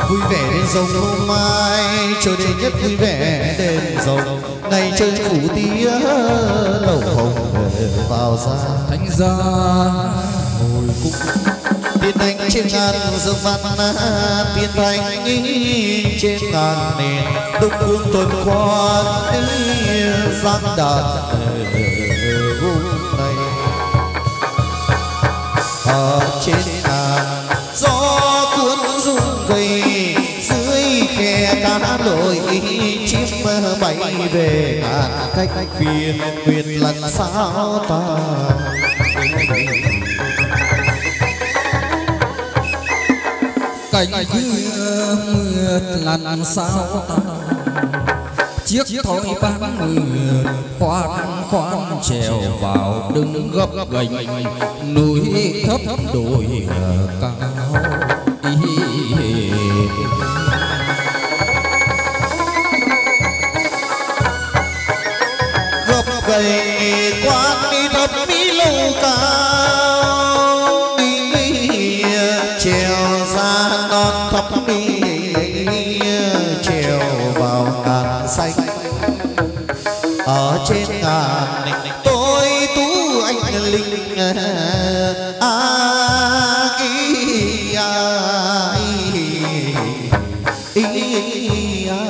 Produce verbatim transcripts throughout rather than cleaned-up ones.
Vui vẻ đến rồng hôm mai, trời đệ nhất vui vẻ đêm rồng. Ngày chơi phủ tía lầu hồng vào ra. Thánh gia ngồi cung tiên thanh trên ngàn dương văn, tiên thanh trên ngàn nền đông phương tuần quan giang đàn hôm nay. Ở trên ngàn gió cuốn rung gầy, dưới khe cá lội chim bay về ngàn cách phía nguyệt lần sao ta. cảnh khuya mượt lần sao ta, chiếc thoi bán mượt khoan khoan trèo vào đứng gấp gành núi thấp đồi cao. Gấp gầy quan đi thấp đi lâu cao, đi trèo ra non thấp đi trèo vào ngàn xanh. Ở trên ngàn tôi tú anh linh a ý a ý ý a.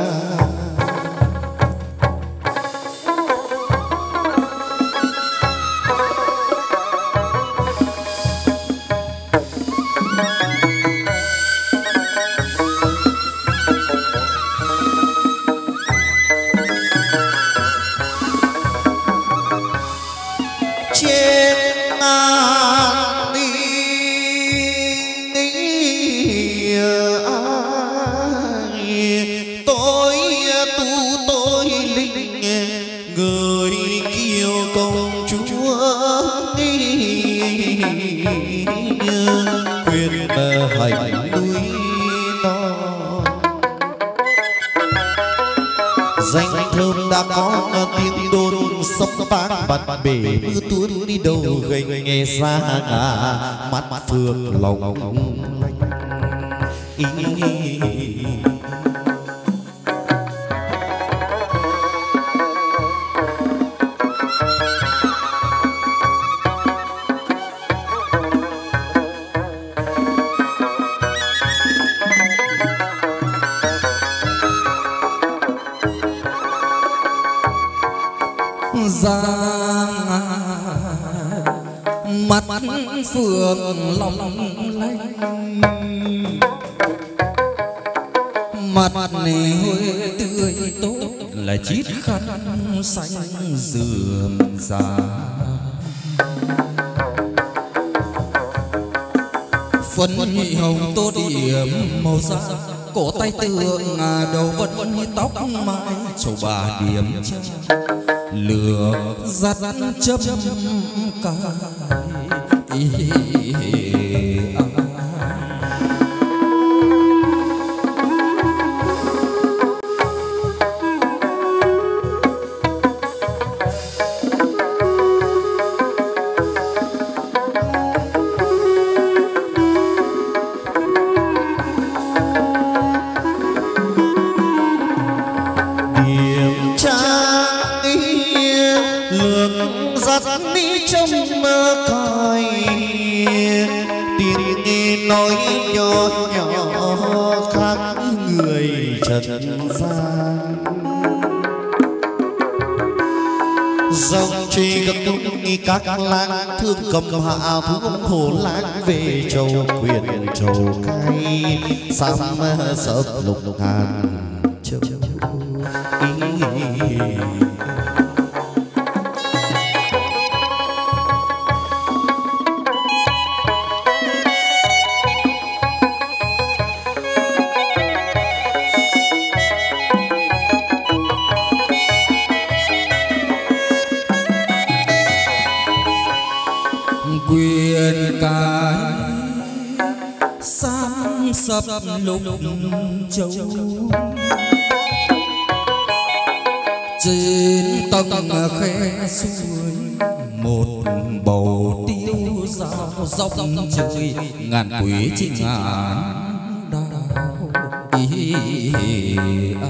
Bạn bể mưa tuôn đi đâu gành nghe xa ngả mắt mắt phượng lòng ý. Mắt phượng long lanh, mặt này hơi tươi tốt là chiếc khăn xanh rườm rà. Phấn nhị hồng tô điểm màu da, cổ tay tượng đầu vẫn tóc mai châu bà điểm lửa dắt chấm cài. Các lang thương cầm hạ thú hồ lang về châu quyền châu cay sam sập lục ngàn châu ý. Sắp lục châu trên tầng khe suối, một bầu tiêu dao dòng trời ngàn quỷ trên ngàn đào. ý à.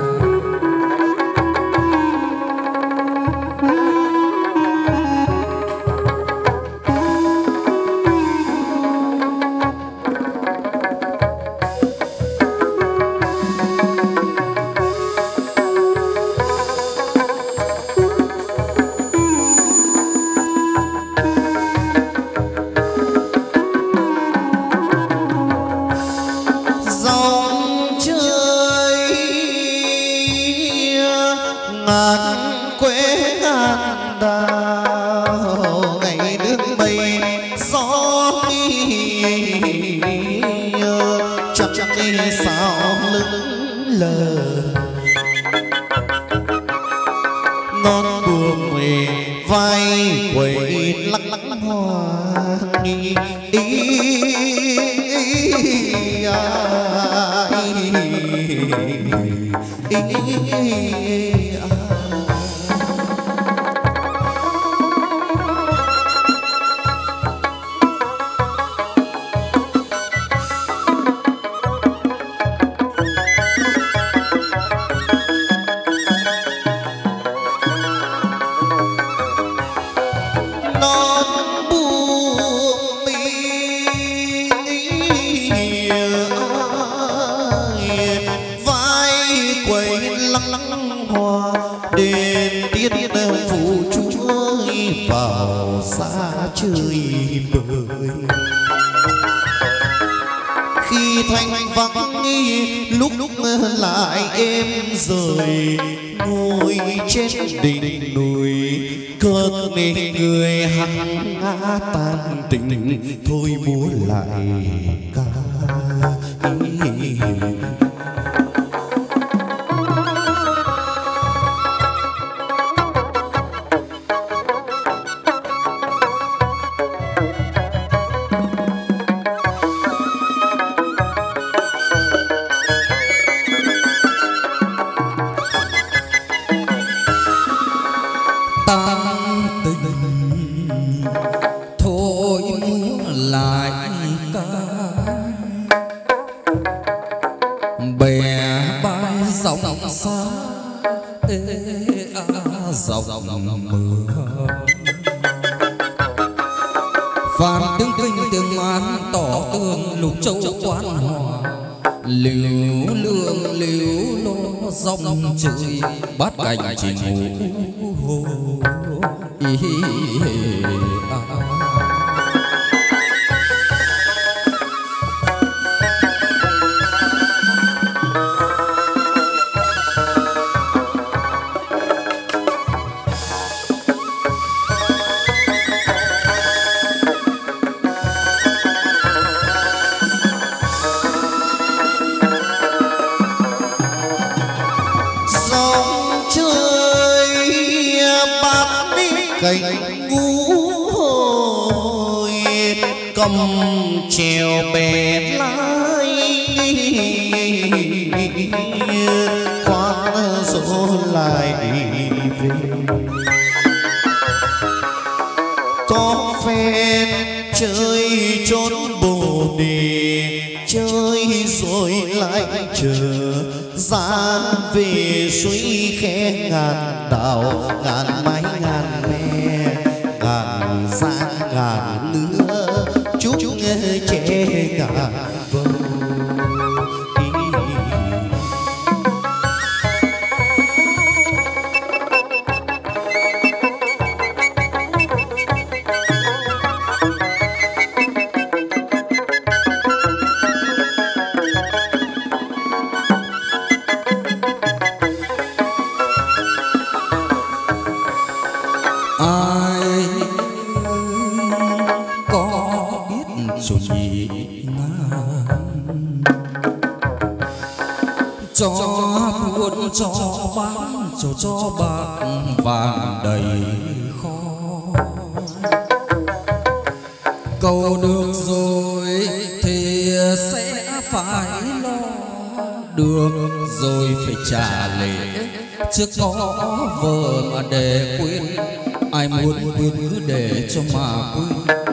Chưa có vợ mà để quên, ai muốn quên cứ để cho mà quên.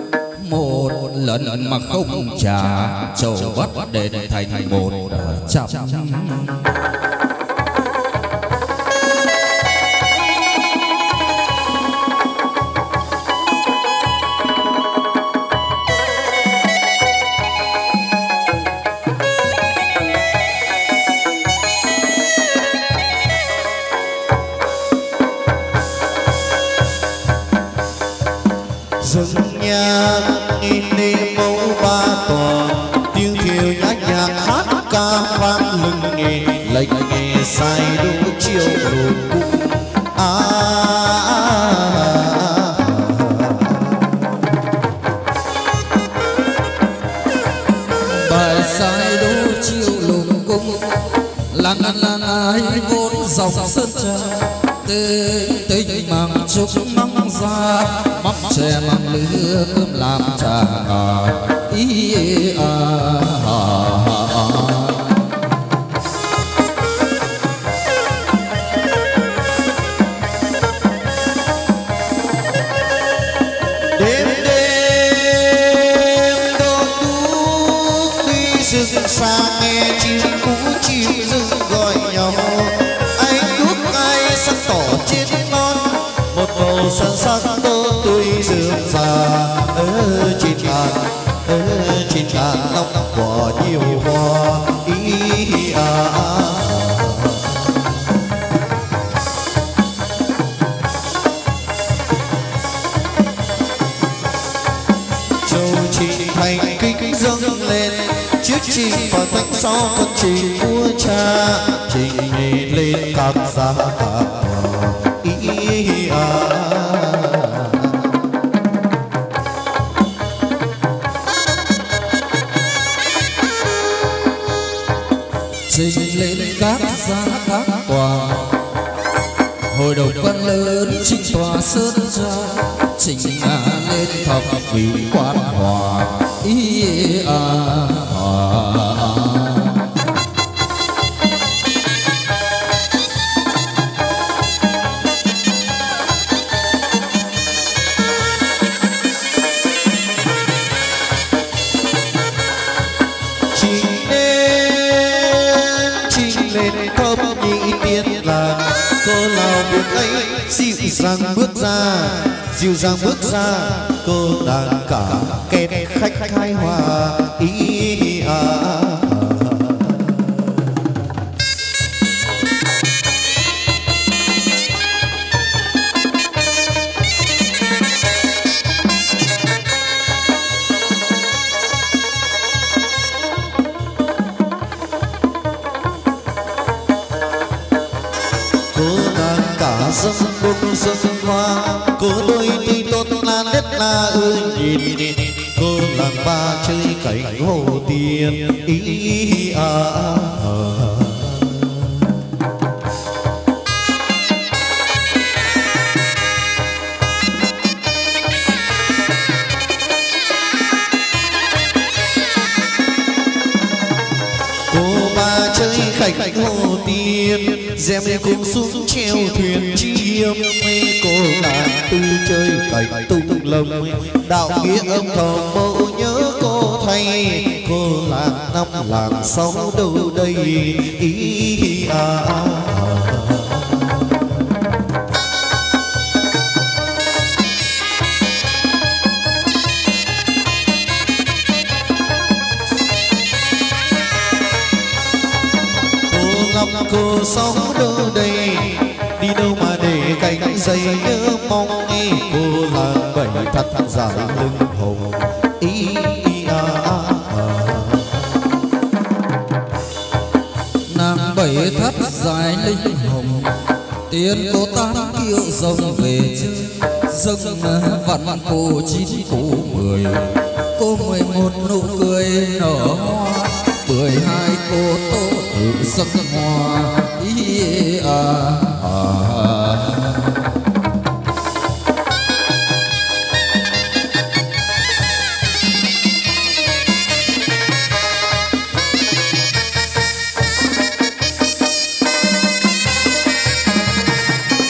một lần mà không trả châu bắt đền thành một trăm. rừng nhạc in đêm mẫu ba tòa tiếng thiều nhạc nhạc hát ca vang lừng nghề lệnh nghề sai đủ chiều đồ cung à, à, à, à. Bài sai đủ chiều lùng cung làng làng ai vốn dòng sơn trà tê tinh mang chúc mong ra mắm chè mang lứa cơm làm trà à, ý à, à, à. Đêm đêm đô tú đi rừng xa nghe chim cú chim rừng gọi nhau anh đuốc ai sắc tỏ trên non một màu sơn sắc tô tươi rừng già ở trên bàn ở trên bàn nóc của nhiều hoa ý à, à. Châu trình thành kinh dâng lên chiếc trình và thánh sau con trình vua cha trình lên các gia các ý à. Trình lên các gia các tòa hồi đầu quan lớn trình tòa sơn tra trình ngã lên thập vị quan hòa ý à, à, à. Dịu dàng bước ra dịu dàng bước ra cô đàn cả kẹt khách khai hòa ý à, à. Dâng bông dâng hoa cô đôi tuy tốt là đất là ơi nhìn nhìn cô làng ba chơi cảnh hồ tiên ý à, à, à. Cô ba chơi cảnh hồ tiên dèm cùng xuống treo thuyền chiêm cô là tư chơi cảnh tung lồng đạo nghĩa âm thầm mẫu nhớ cô thay cô là năm làng sáu đâu đây ý à, à. Cô sống đâu đây đi đâu mà để cánh dây nhớ mong nghe cô làng bảy thắt dài lưng hồng ý à, à, à. Nàng bảy thắt dài linh hồng tiên cô tan kiệu rồng về chơi dâng vặn cô chín cô mười cô mười một nụ cười nở hoa mười hai cô tô tự sắc hoa ý à, à, à.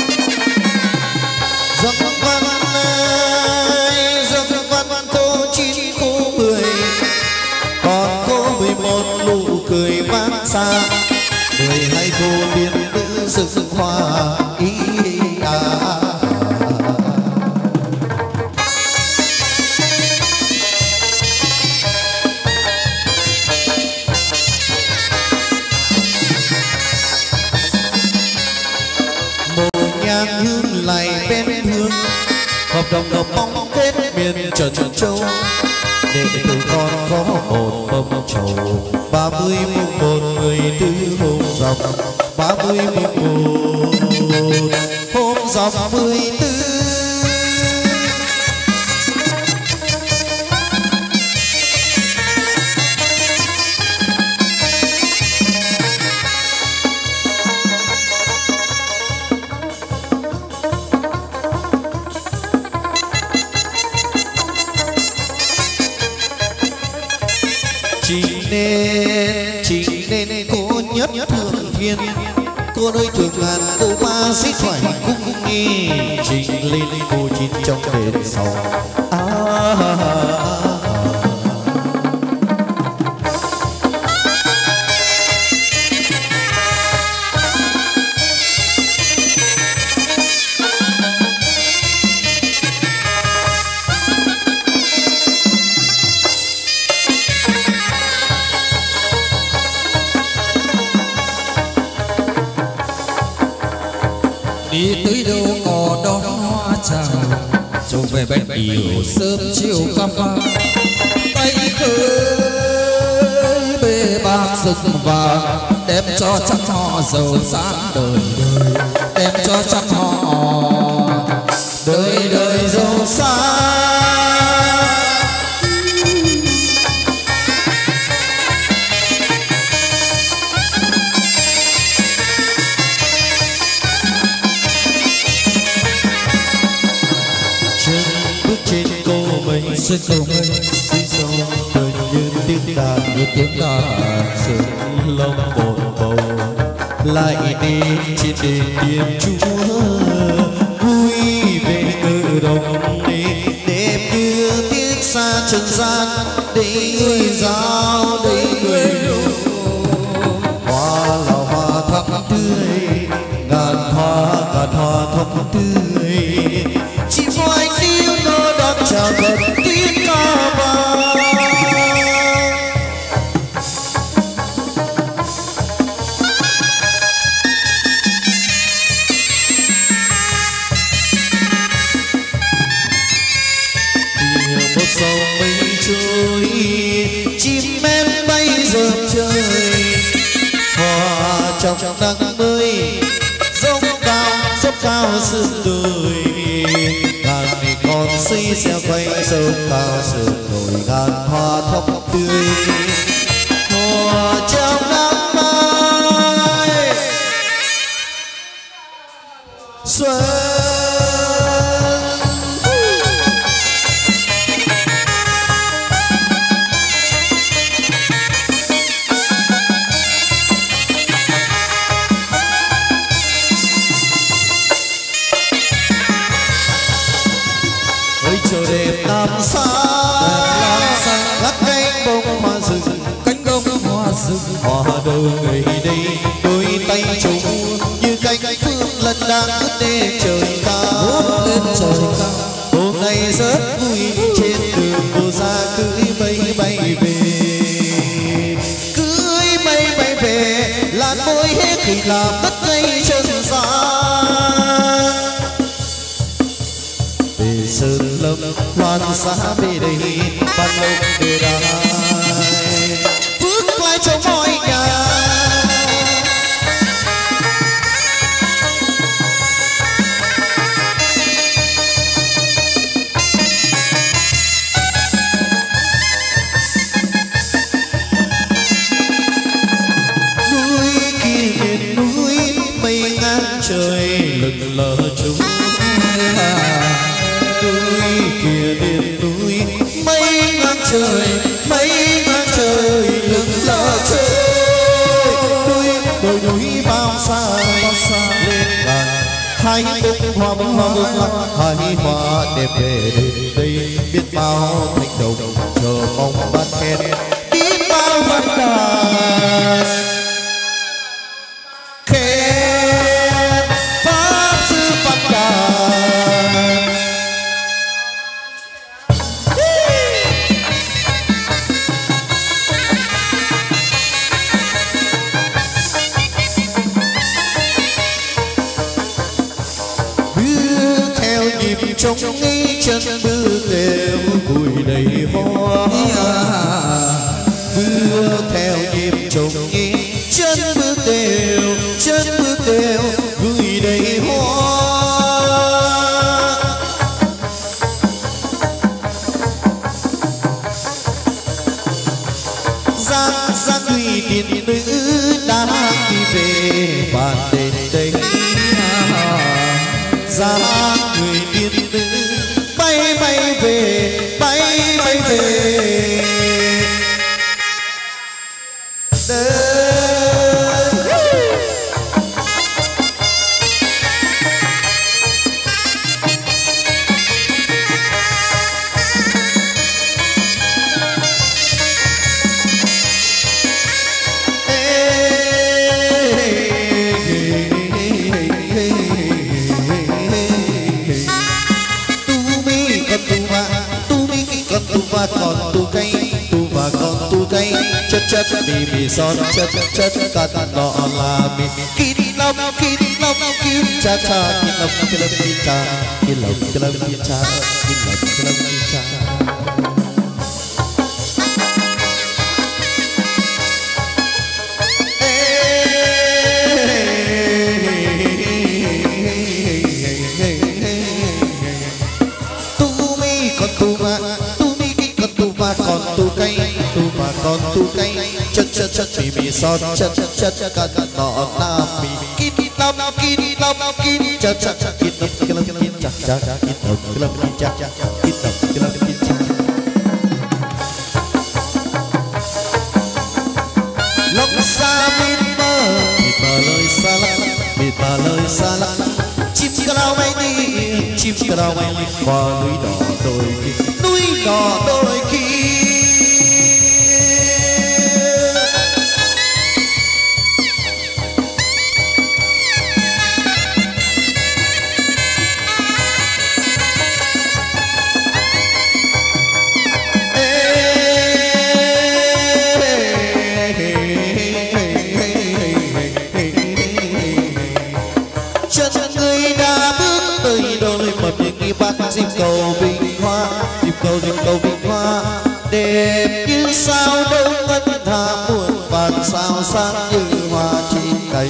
Dâng văn ơi dâng văn cô chín vang xa mười hai cô tiên nữ rực hoa ý à. Nhang hương lại bên hương hợp đồng hợp mong kết miền trần châu để từ con có một mâm trầu ba mươi mùng một người tư hôm dọc ba mươi mùng một hôm dọc mười tư. Chỉ nên, chỉ nên cô nhất thượng thiên cô nơi thường ngàn cô ba xích thoại cung nghi trình lên cô chín trong đền sau à, à, à, à. Đi tới đâu có đón hoa chào trông về bên yêu sớm chiều cà phê tay khơi bê bạc rực vàng đem cho chắc họ giàu sáng đời đời đem cho chắc họ đời đời giàu sáng. Trên cầu mây dưới sông đời như tiếng đàn như tiếng đàn sương lông bồn bầu lại đi trên đền điện Chúa vui về ngự đồng đi đêm như tiếc xa trần gian để người giao để người lưu hoa là hoa thắm tươi ngàn hoa ngàn hoa thắm tươi chỉ có anh yêu nó đón chào gần tiếng ca vang. Một dòng mây trôi chim én bay rợp trời hoa trong nắng mới dốc cao dốc cao sương đời ngàn ngày con xây xe quay sông cao sườn đồi ngàn hoa thắm tươi hoa trong nắng mai xuân. Trời đẹp làm sao ngắt cánh bông hoa rừng Cánh bông hoa rừng hoa đầu người đây đôi tay chung như cánh phương lần đang vút lên trời cao lên trời cao. hôm nay rất vui trên đường cô ra cưỡi mây bay về cưỡi mây bay về làn môi hết thì làm mất cây chân gian về sơn lâm hoan xa về đây ban lộc về đài phước lại cho mọi nhà. Núi kia miền núi mây ngang trời lừng lờ chúng núi kia miền núi mây ngang trời mây ngang trời lừng lờ trời núi đồi núi bao xa bao xa lên gần hai bông hoa bông hoa bông lắc hai hoa đẹp về đây đây biết bao thanh đồng chờ mong ban khen biết bao văn đàn khen pháp sư văn đàn. Bước theo nhịp trong nghi chân bước đều cùi đầy hoa. Bước theo nhịp trong nghi chân bước đều chân bước đều cùi đầy hoa. Giang giang tùy tiền nữ đã đi về bàn đền đây. Giang người tiên nữ bay bay về bay bay về còn tu cây tu và còn tu cây chất chất mì mì son chất chất cắt đỏ là mì kín lông kín lông kín cha cha kín lông kín lông kín cha kín lông kín lông kín cha kín lông kín lông kín cha. Tu mi còn tu mà còn tu cây tu và còn tu cây chất chất chất mì mì son chất chất cắt đỏ nam mì kín lông kín lông kín chất chất kín lông kín lông kín cha cha kín lông kín lông kín cha kín lông kín lông kín cha. Lòng xa bên bờ mịt mờ lời xa lắm mịt mờ lời xa lắm chim cao bay đi chim cao bay đi qua núi đỏ đôi kia núi đỏ đôi kia. Dịp cầu Vinh Hoa dịp cầu dịp cầu Vinh Hoa đẹp như sao đâu ngân hà muôn vàn sao sáng như hoa trên cành.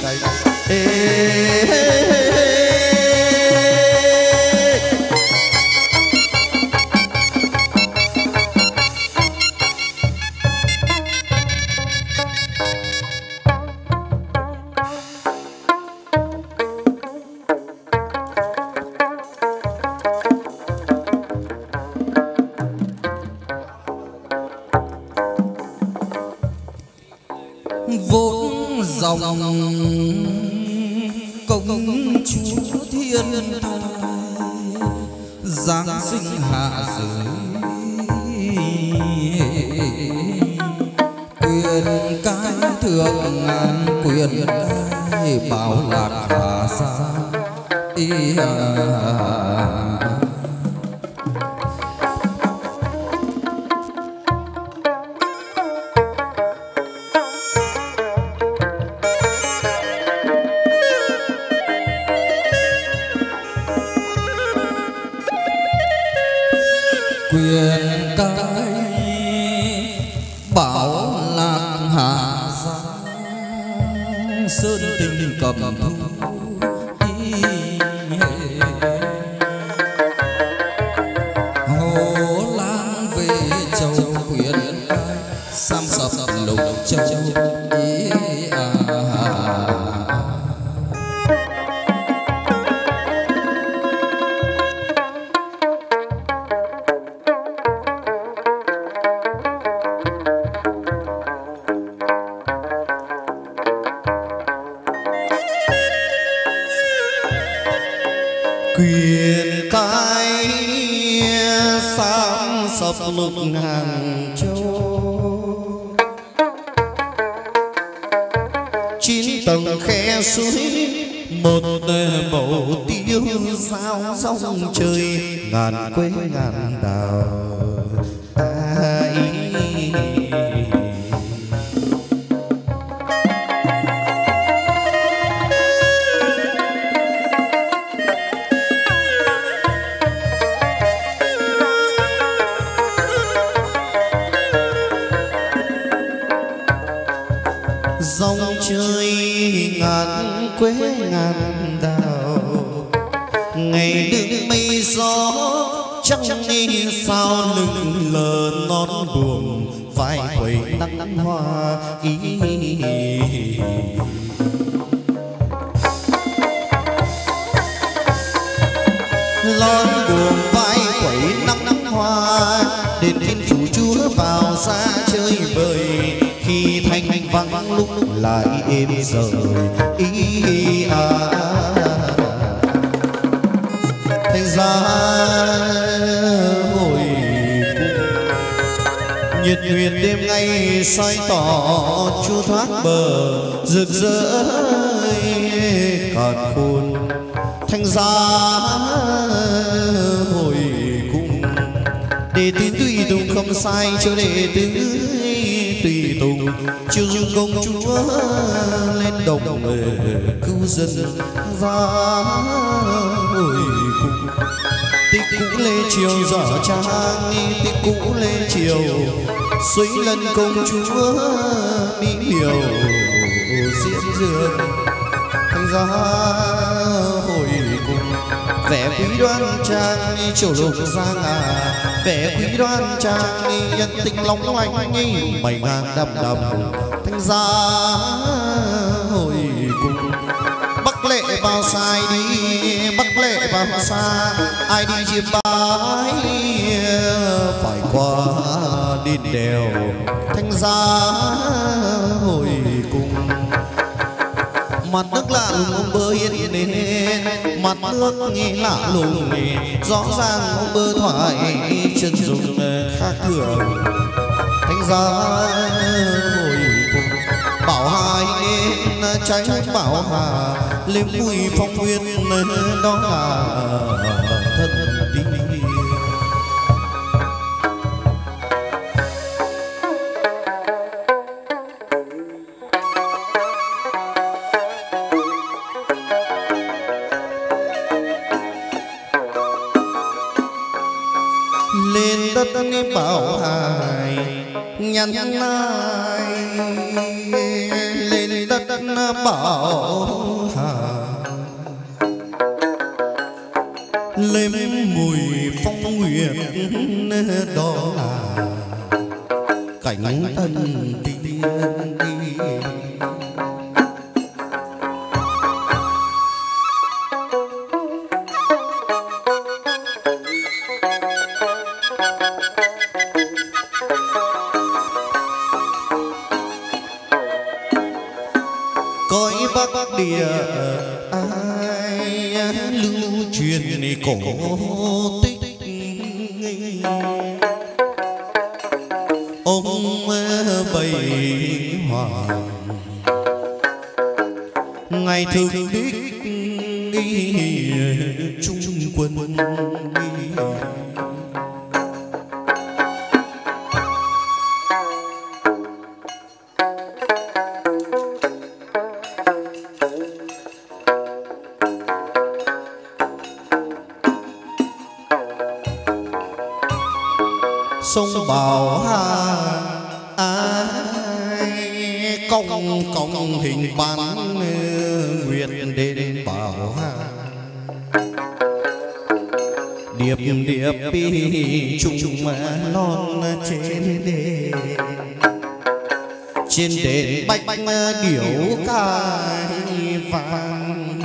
vốn dòng công chúa thiên thai giáng sinh hạ giới quyền cái thượng ngàn quyền cái bảo lạc hà sa ý quyền cái bảo lạc hà giang sơn tình cầm thu hồ lang về châu quyền cái sam sập lục châu ý à. quyền cái sam sập lục hàng châu chín tầng khe suối một màu tiêu sao sông trời ngàn quê ngàn đào ai dòng chơi ngàn quê ngàn đào ngày đêm mây gió trăng đi sao lưng lờ non buồn vai quẩy nắng hoa ý lon buồn vai quẩy nắng nắng hoa đền thiên phủ chúa vào ra chơi bời khi thanh vắng lúc lại êm rời ý à thành ra hồi nhiệt nguyệt đêm ngày soi tỏ chu thoát bờ rực rỡ còn khôn thành ra hồi cung đệ tử tùy tùng không sai cho đệ tử tùy tùng chiêu dung công chúa lên đồng cứu dân ra hồi cung tích cũ lê triều dở trang tích cũ lê triều suối lần công chúa mỹ miều diễn dương thành ra hồi cung vẻ quý đoan trang triều lục giang à vẻ quý đoan trang nhân tình long lanh mày ngang đầm đầm thành ra hồi cung bắc lệ bao sai đi bắc lệ bao xa ai đi chiêm bái phải qua đi đèo thành ra hồi cung mặt nước lạ lùng ông bơ yên đến mặt nước nghe lạ lùng rõ ràng ông bơ thoại chân dùng khác thường thành ra hồi cùng bảo hai nên trái bảo hà lên mùi phong nguyên đó là thân tình bảo hài nhắn ai lên đất bảo hài lên mùi phong nguyệt đó là cảnh thân tiên đi địa ai lưu truyền cổ tích ông bày hoàng ngày thường đích trung quân sông Bảo Hà ai công công hình bán nguyệt đến Bảo Hà điệp điệp pi trung non trên đê trên đền bạch điểu cài vàng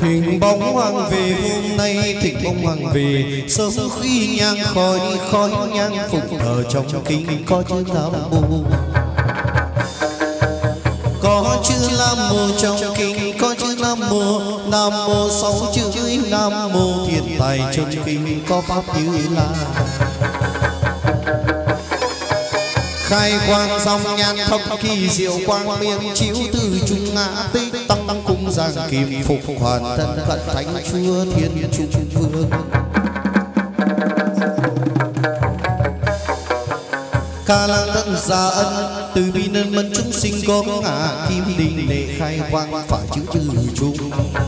Thỉnh bóng hoàng về hôm nay, thỉnh bóng hoàng về sớm khi nhang khói khói nhang phụng thờ trong kinh có chữ Nam Mô. Có chữ Nam Mô trong kinh có chữ Nam Mô. Nam Mô sáu chữ Nam Mô thiên tài trong kinh có pháp Như Lai. Khai quang dòng nhan thập kỳ diệu quang miệng chiếu từ trung ngã tích tăng cung giang kim phục hoàn thân cận thánh chúa thiên trung vương. Ca lang tận gia ân từ bi nên mẫn chúng sinh có ngã kim đình để khai quang phải chữ từ trung.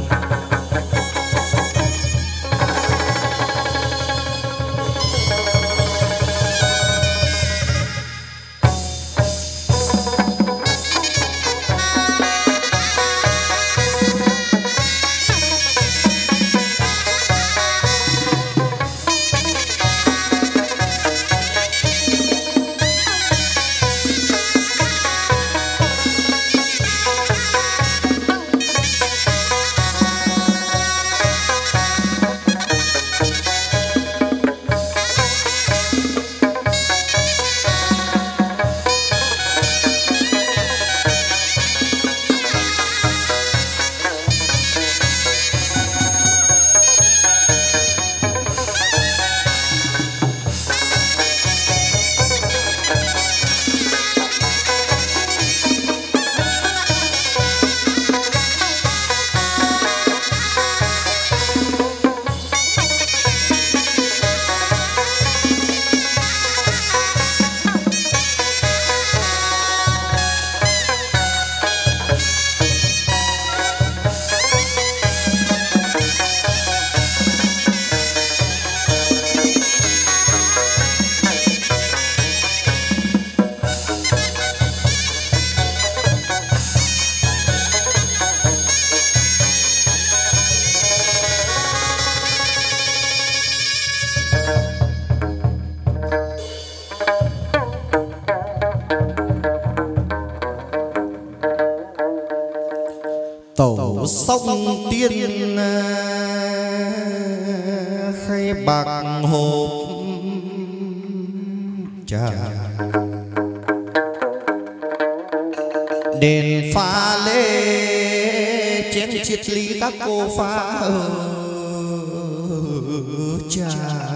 Tẩu sông tiên khay bạc hộp trà, đèn pha lê chén chiết ly các cô pha trà.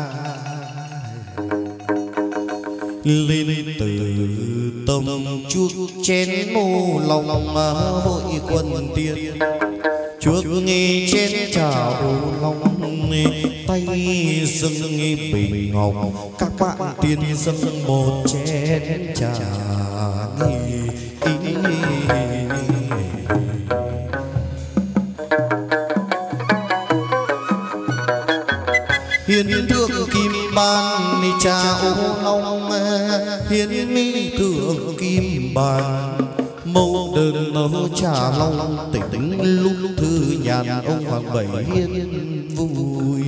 Lên từ tâm chuốc chén mô lòng hội quân tiên, chuốc nghe chén trà ô long tay dâng nghe bình ngọc. Các bạn tiên dâng một chén trà nghi. Hiến thượng kim ban trà ô long, hiến mi thượng kim bàn mâu đơn nấu trà long. Tỉnh lúc thư nhàn ông hoàng bảy hiến vui.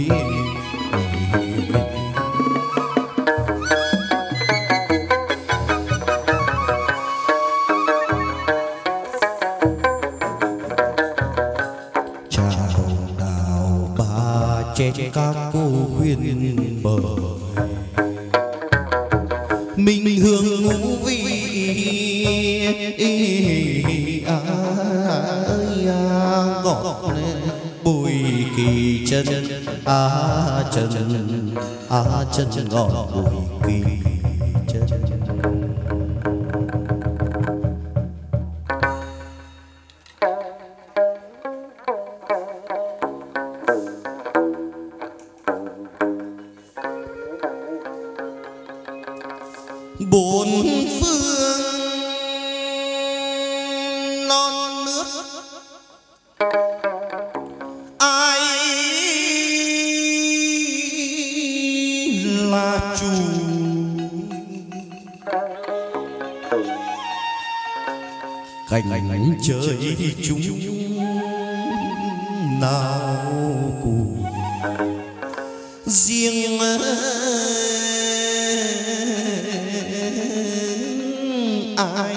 Chào đào ba trên các cô khuyên bờ, minh hương ngũ vị ngọt bùi kỳ chân á chân á chân ngọt bùi kỳ chân. Bốn phương non nước ai là chủ, cảnh trời chúng nào cùng riêng ai.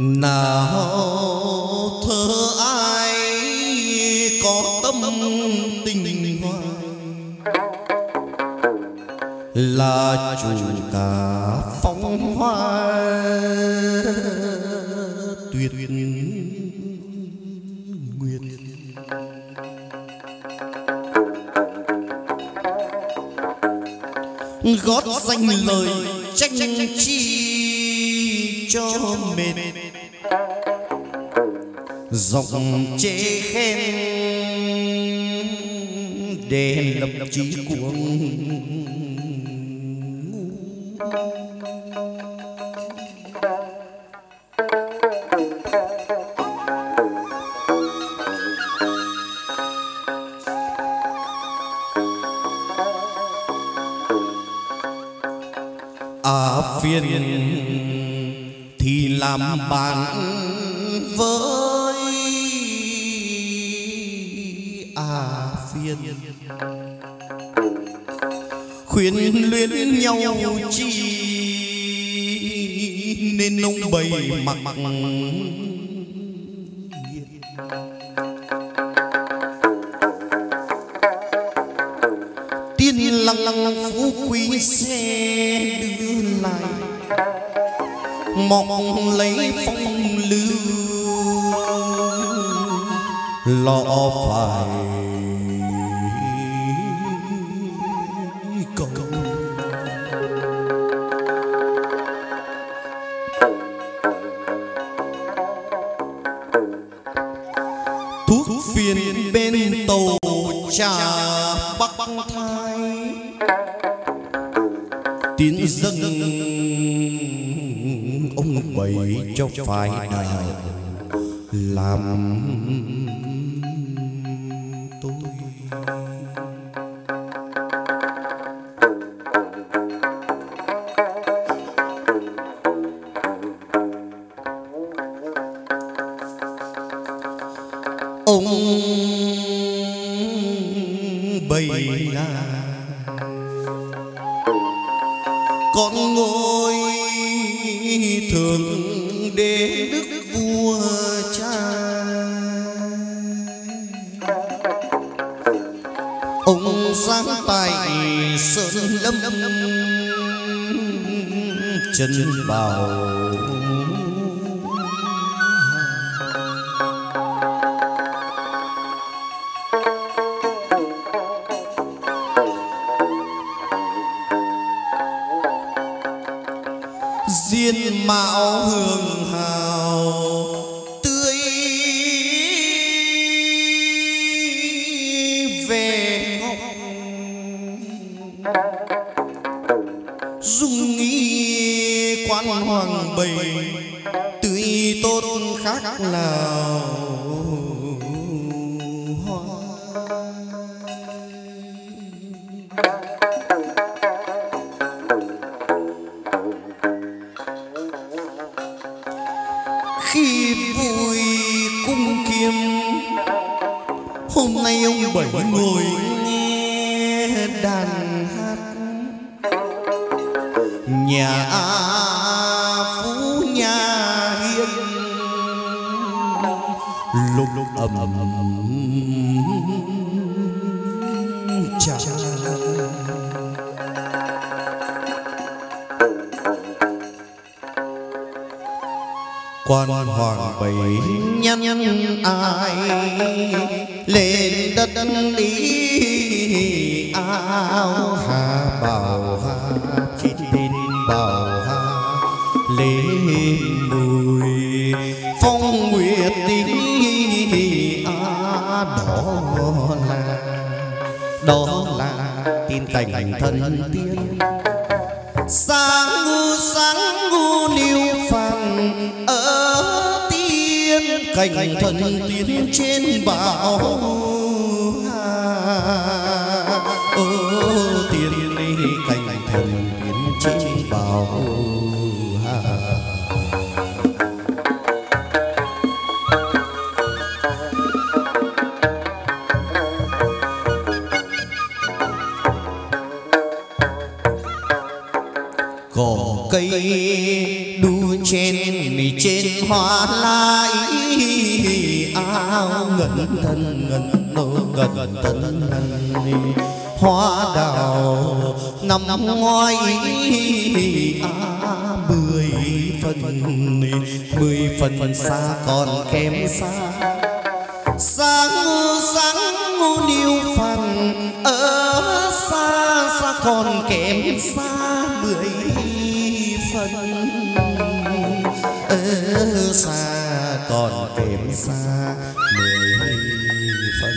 nào thơ ai có tâm tình hoài là chủ cả phong hoa tuyệt nguyệt. Gót danh lời tranh chi cho mệt giọng chê khen để lập chí cuồng. À phiền thì làm bạn với à phiền khuyên luyến nhau chi nên nông bầy mặc mặc tiên lăng lăng phú quý xe đưa lại mong lấy phong lưu lọ phải cầu. Thuốc phiền bên tàu trà bắc thái tiến dâng ông bảy cho phải đạo làm tôi. Ông bảy là con ngôi thượng đế đức vua cha. Ông sáng tài sơn lâm chân bảo diên mạo hương hào tươi về ngọc dung nghi quan hoàng bầy tươi tốt khác lào khi vui cung kiếm. Hôm nay ông bảy ngồi nghe đàn hát nhà phú nhà hiên lục lục ầm ầm cha. Quan hoàng bảy nhân nhân ai lên đất lý áo hà bảo hà chít bên bảo hà lê mùi phong nguyệt tí á. Đó là đó là tin cảnh thân tiên sáng ngu sáng ngu niu phàm ở tiên cảnh thần tiên trên bảo ô tiên đi cảnh thần tiên trên bảo có cỏ cây đu trên mì trên hoa lai áo ngân thân ngân nô ngân thân ngân hoa đào năm ngoái á mười phần mười phần xa còn kém xa sáng sáng niu phần ở xa xa còn kém xa mười phần ở xa còn kém xa mười phần.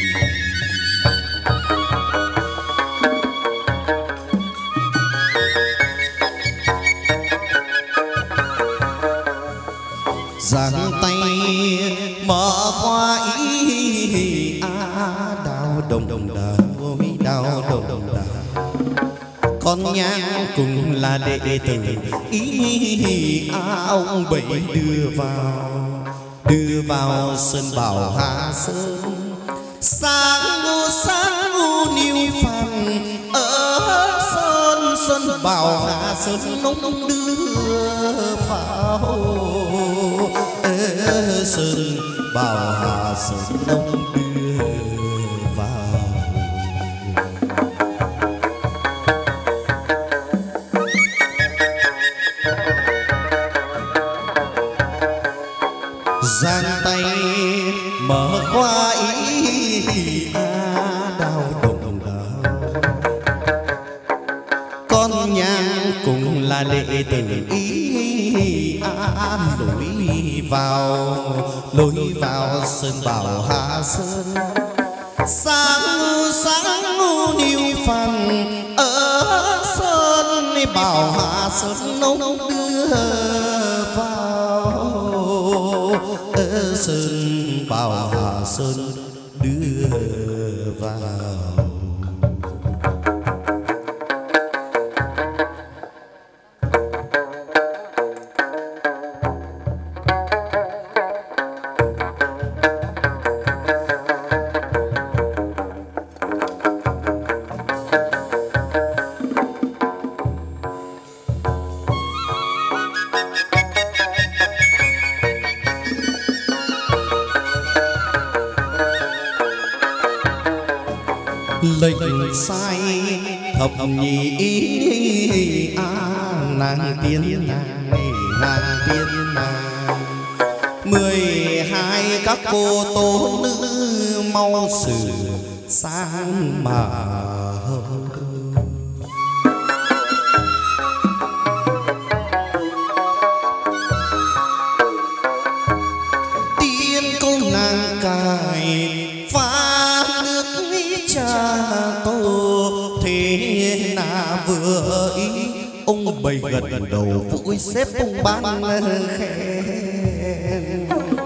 Giang tay mở hoa ý á đào đồng đồng đào đào đồng đồng đào con nhang cùng là đệ tử ý á ông bảy đưa vào đưa vào sơn bảo Hà Sơn sáng ngô sáng ngô niu phần ở sơn sơn bảo Hà Sơn nông đưa vào sơn bảo Hà Sơn đông đưa vào. Giang tay mở khoa ý á đào đồng đào con nhang cùng là đệ tử ý á lối vào lối vào sơn bảo Hà Sơn sáng sáng niu phần ở sơn bảo Hà Sơn nông đưa vào ở sơn bảo Hà Sơn đưa vào. Lệnh sai thập nhị a nàng tiên nàng nàng tiên nàng mười hai các cô tố nữ mau sử sang mà tiên công nàng cài pha nước cha tô thế na vừa ý ông bày gật đầu vui xếp ông ban khen.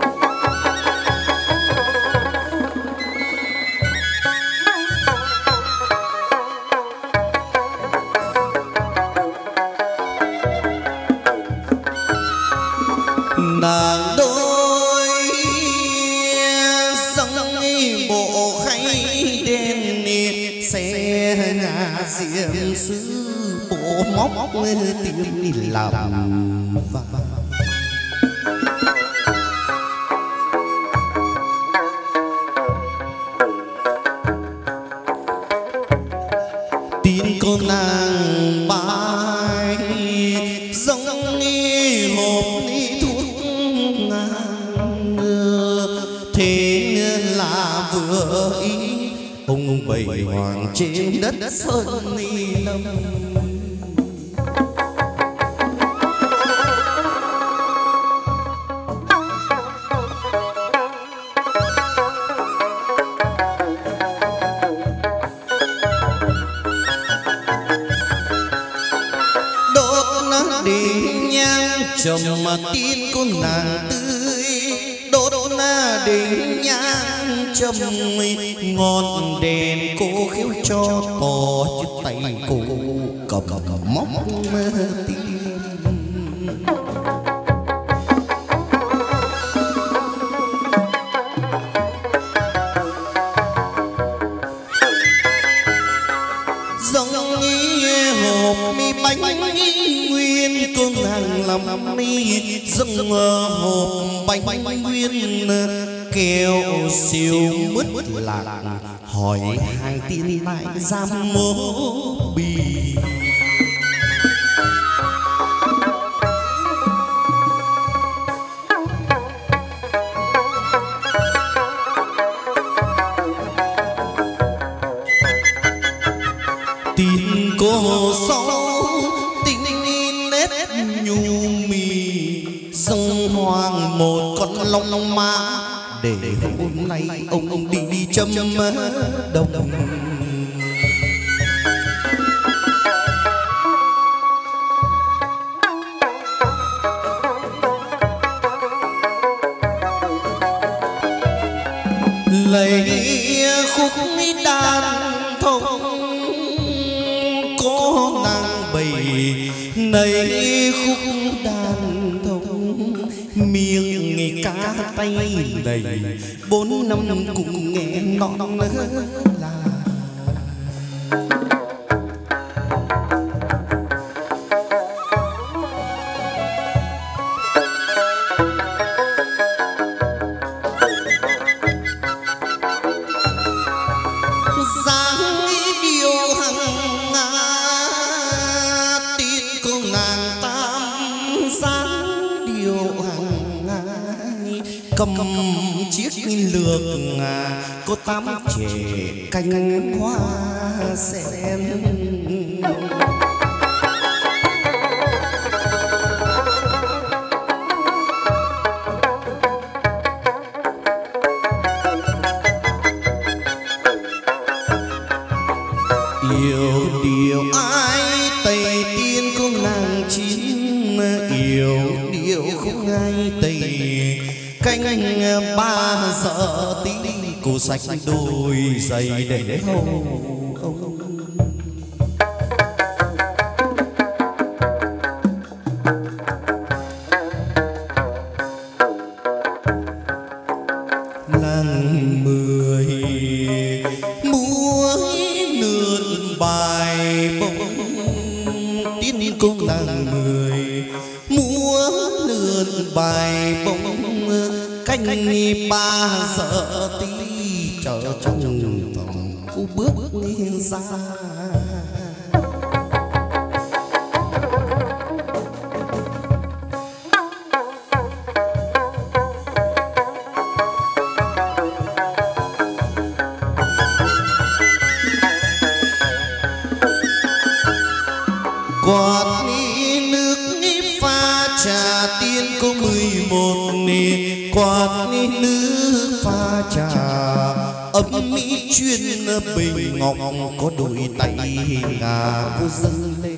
Nàng đôi dòng bộ khay đen xe nhà diệm sư bộ móc tìm đi làm tin con nàng bài dòng hộp thuốc ngang thế là vừa ý ông bảy hoàng trên đất sơn ni lâm. Đốt nát đỉnh nhang trầm mà tin con nàng tươi đốt na đỉnh nhang trầm ngọn đèn cô khiếu cho tỏ chứ tay cô cầm móc tim. Dòng hộp mi bánh ngắm mi dâng hộp bánh nguyên kêu siêu mứt lạc hỏi hàng tin lại giam mố bì. Tin cô sâu tình nét nhu mì dâng hoàng một con long mã để hôm nay ông đi châm đồng. Lấy khúc đàn thông có nàng bầy nấy khúc đàn thông miệng cá tay đầy bốn năm cùng nghe non là cầm chiếc lược có tám trẻ cánh hoa sen. Yêu điều ai tây tiên có nàng chín yêu điều không ai tây canh ba giờ tí cô sạch đôi giày để hầu ông. Làng mười múa lượn bài bông tin cô làng mười múa lượn bài bông canh ba giờ tí chờ trong phòng cô bước ra. Quạt nước pha trà tiên có mười một nè quạt nước pha trà ấm mỹ chuyên bình ngọc có đôi tay ngà cô dâng lên.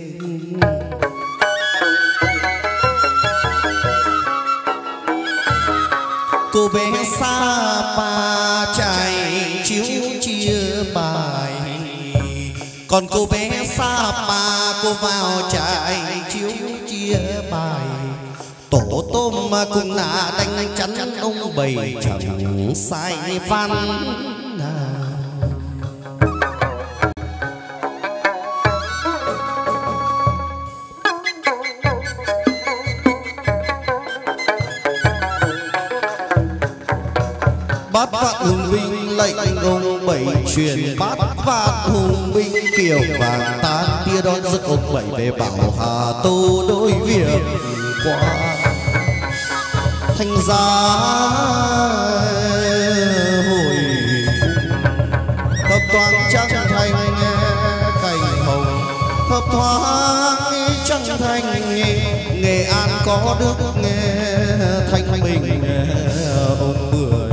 Cô bé xa pa chạy chiếu chia bài còn cô bé xa pa cô vào chạy chiếu chia bài. Tổ tôm mà cùng là đánh chắn ông bầy chẳng sai văn nào. Bát vạn hùng binh lệnh ông bảy truyền bát vạn hùng binh kiểu vàng tan tia đón giấc ông bảy về bảo Hà Tô đối việc qua thành ra hồi thấp thoáng trăng thành cành hồng thấp thoáng trăng thành Nghệ An có đức thanh bình ông bưởi.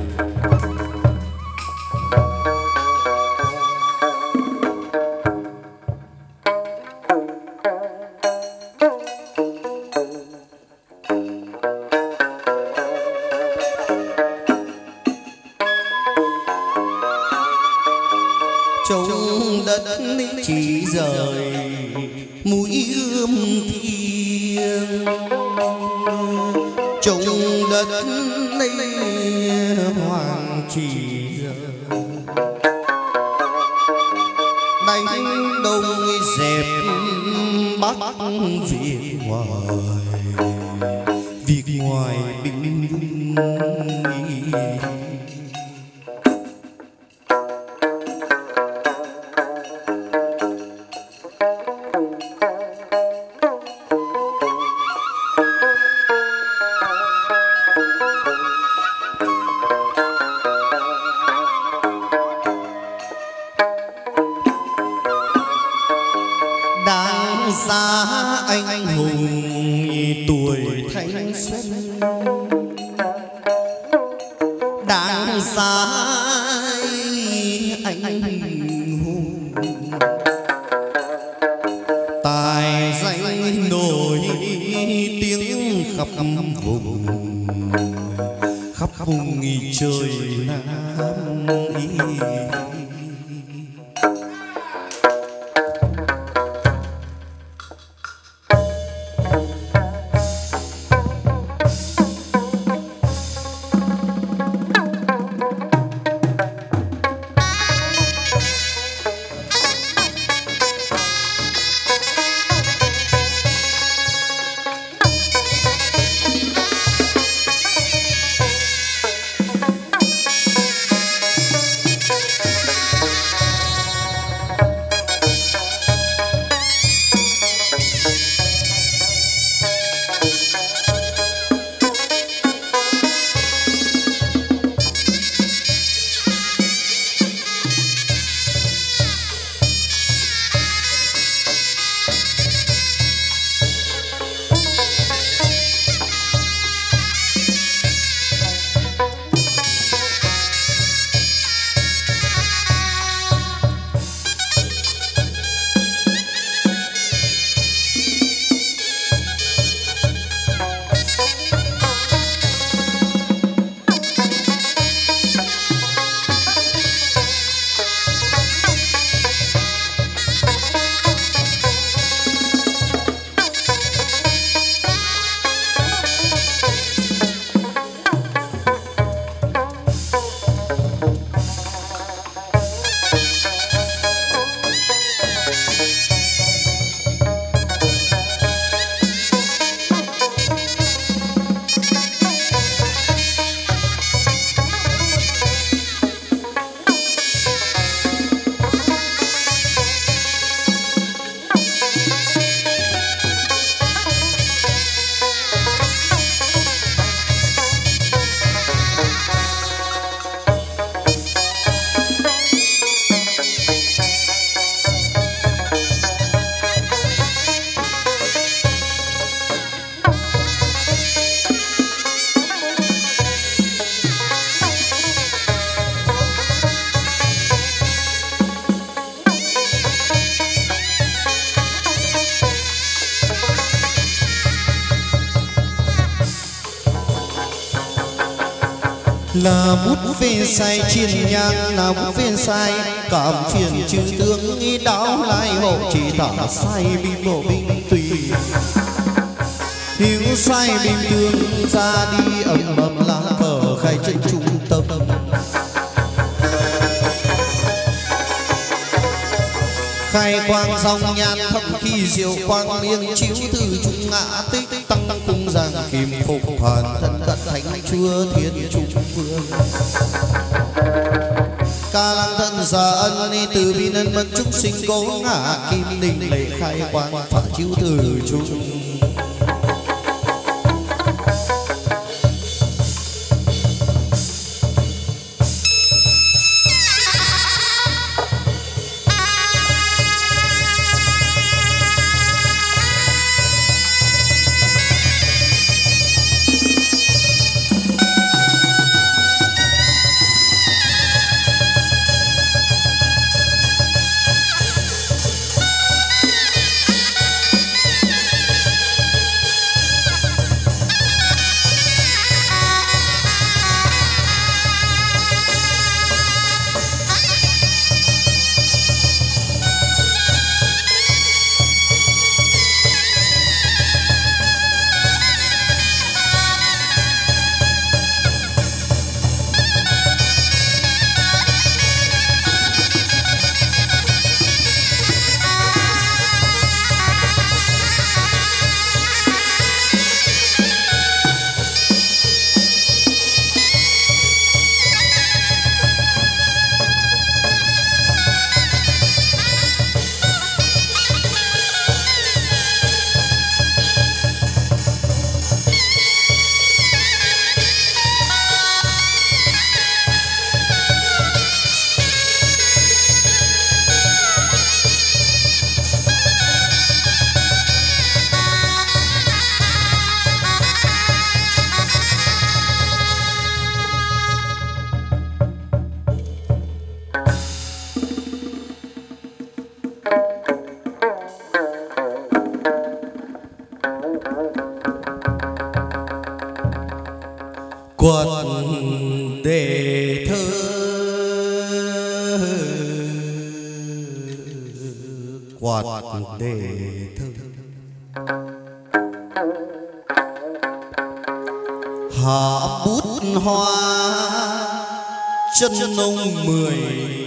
Trong đất chỉ rời mũi ươm thiêng trong đất lấy hoàng chỉ rời đánh đông dẹp bắc việc ngoài việc ngoài bình là bút phê say chiên nhang, là bút phê say cảm phiền chư tướng ý đáo lại hộ chỉ thả say binh bộ binh tùy hiếu say binh tướng ra đi ầm ầm lá cờ khai trên trung tâm khai quang dòng nhan thâm khi diệu quang liêng chiếu từ trung ngã tích tăng cung giang kim phục hoàn thân cận thánh chúa thiên trung vương ca lăng thân gia ân ni từ bi nhân mẫn chúng sinh cố ngã kim linh lệ khai quang phả chiếu từ trung quật đề thơ quật đề thơ hạ bút hoa chân nông mười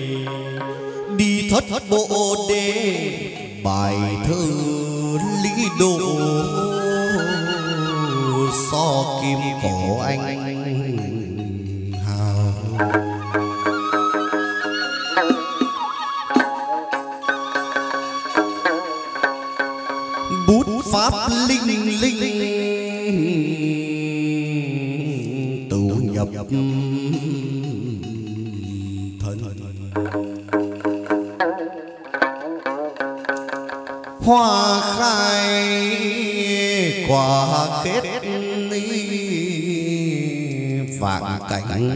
đi thất bộ đế bài thơ lý độ so kim cổ anh hào bút pháp linh linh tụ nhập thân hoa khai quả kết vạn cảnh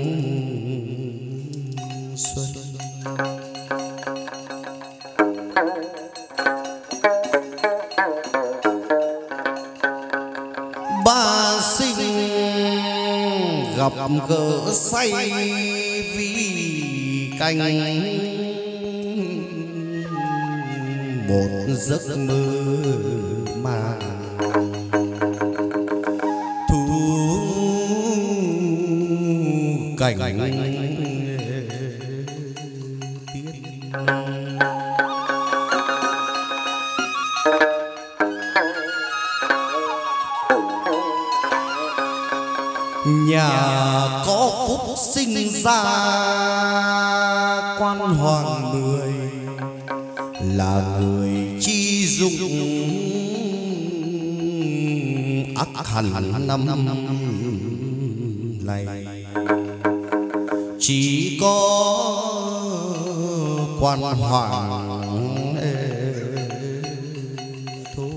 xuân ba sinh gặp gỡ say vì canh một giấc mơ mà cảnh nhà có phúc sinh ra quan hoàng mười là người chi dụng ắt hẳn năm này chỉ có quan hoàng thôi.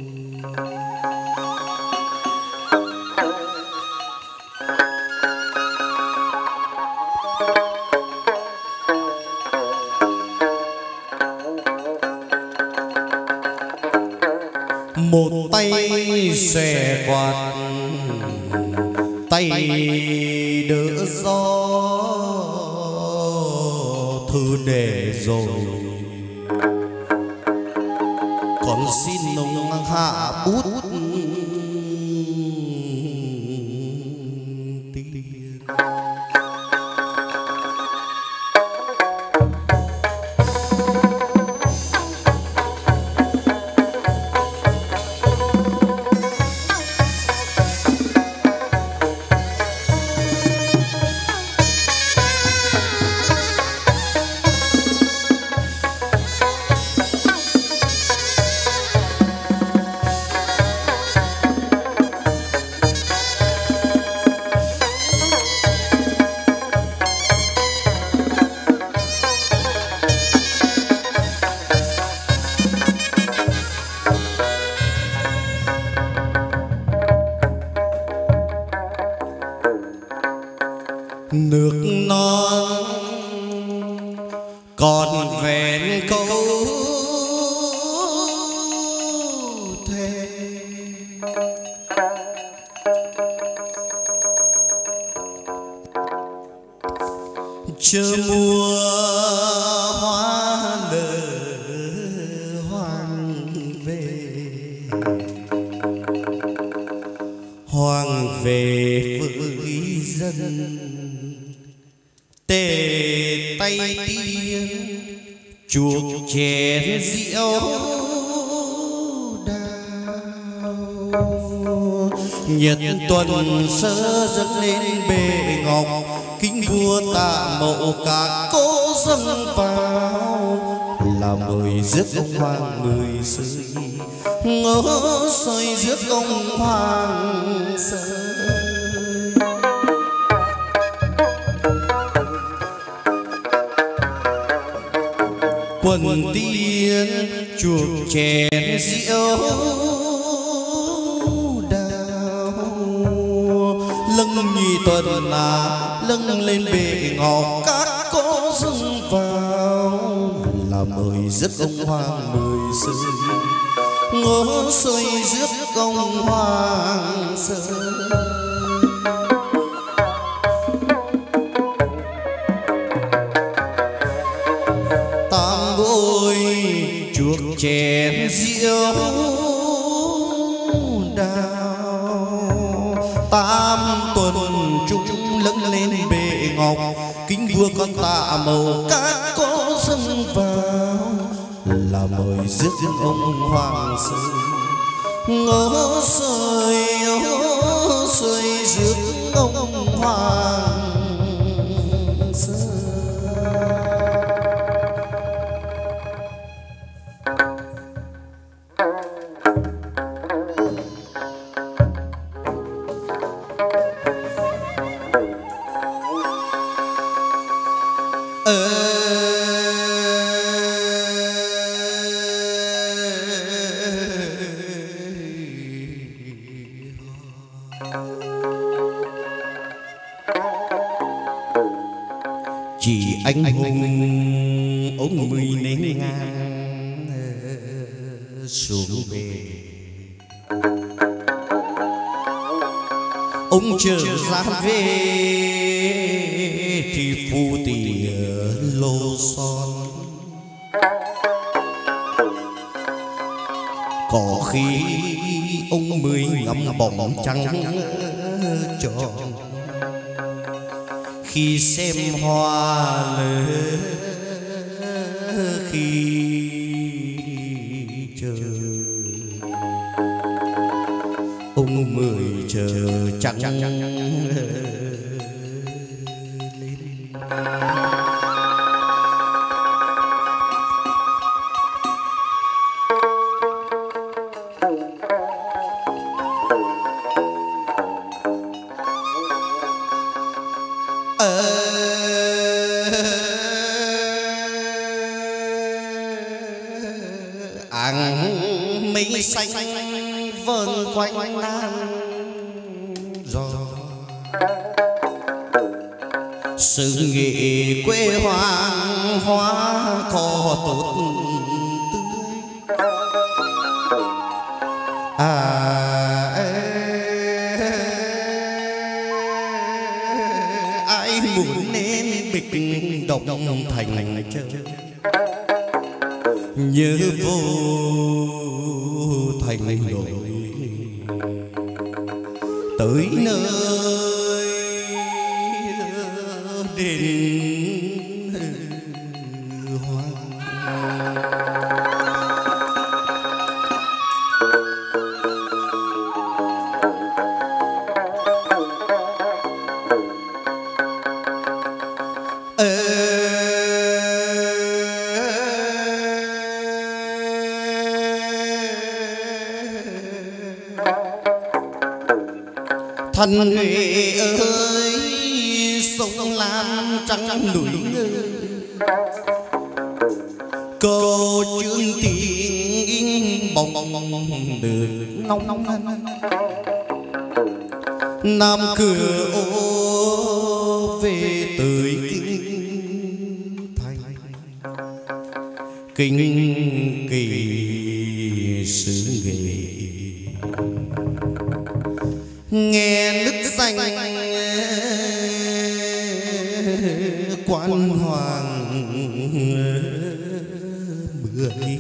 Một tay xòe quạt tay đỡ gió thư để rồi còn xin ông hạ bút tiền. Nước non còn vẹn câu thề chờ mùa hoa nở hoàng về hoàng về với dân tề tay tiên chuộc chén rượu đào nhật tuần sơ dâng lên bệ ngọc kính vua tạ mậu cả cố dâng vào là mời rước ông hoàng mười sơi ngỡ soi rước ông hoàng sơi. Quần tiên chuộc chén rượu đào lưng nhì tuần là lưng lên bệ ngọc các cô dâng vào là mời rước ông hoàng mười sơi ngô sơi rước ông Hoàng Sơn. Tam ngôi chuộc chén rượu đào, tam tuần chúng lững lên bệ ngọc, kính vua con tạ màu các cô dâng vào là mời rước ông Hoàng Sơn. Ngô sơi ngô sơi rước ông Hoàng Sơn. Chỉ anh hùng ông mười nén ngang xuống bề, ông trở ra về thì phu tỉ lô son. Có khi ông mười ngắm bóng trăng tròn, khi xem hoa lỡ khi chờ ông mười chờ trăng lên. Áng mây xanh vờn quanh nam gió, sự nghệ quê hoàng hoa cỏ tốt tươi. À ai muốn nên bịch động thành chơi, nhớ vô thành nổi tới nơi đền hoang. Thân Huệ ơi sông Lam trắng núi ngơ, câu chương tiếng bồng được nóng nóng Nam cửa ô về tới kinh thành, kinh kỳ xứ nghệ nghe nước xanh quan hoàng mười.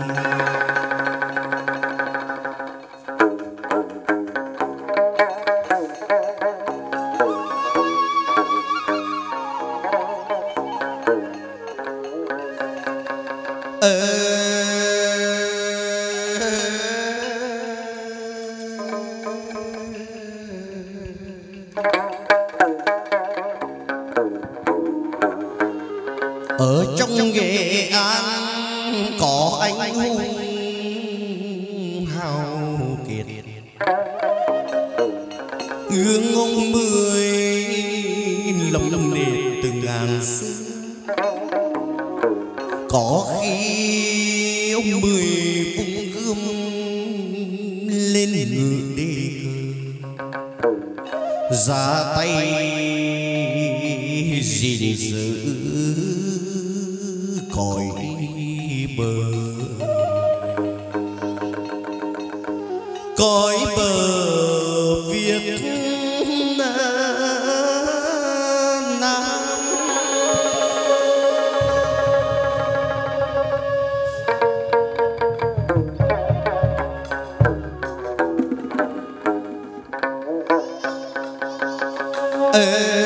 Ở trong Nghệ An có anh hùng hào kiệt, gương ông mười lộng lẫy từ ngàn xưa. Có khi ông mười vung gươm lên ngự đề cờ, ra tay gìn giữ cõi bờ. cõi bờ Việt Nam. Ê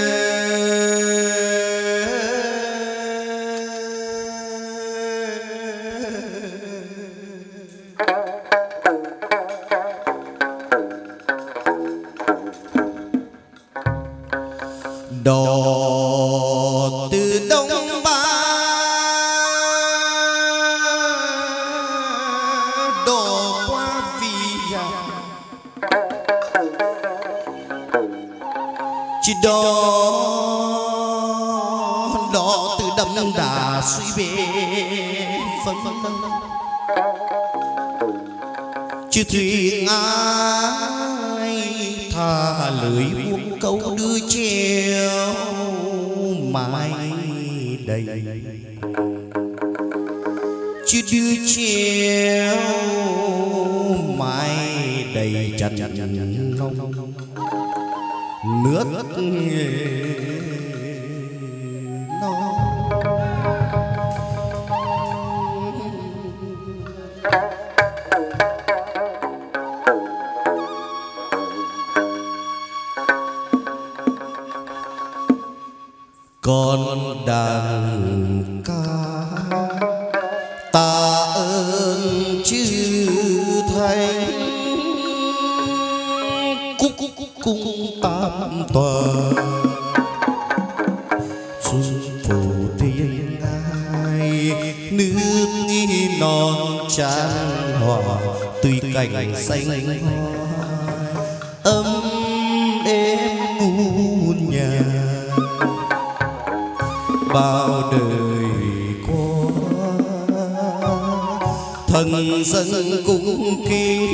đò từ Đông Ba đò qua Vì chỉ đò đò từ Đậm Đà suy bề phân chứ thuyền ai tha lưỡi buông câu đưa treo mãi đầy chứ đưa treo mãi đầy chăn nông nước non. Con đàn ca tạ ơn chư thánh cúc cúc cúc cung tam tòa xuân phù thiên ngai nước nghi non tràn hòa tùy cảnh xanh hoa ấm êm muôn nhà bao đời qua thần dân cung kính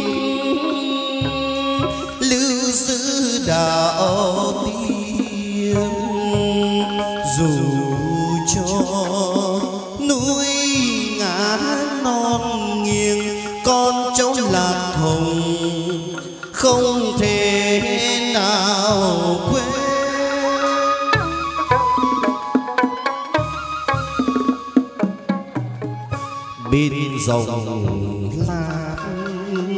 lưu giữ đạo tiên dù cho núi ngã non nghiêng con cháu lạc hồng không thể nào quên. Bên dòng Lam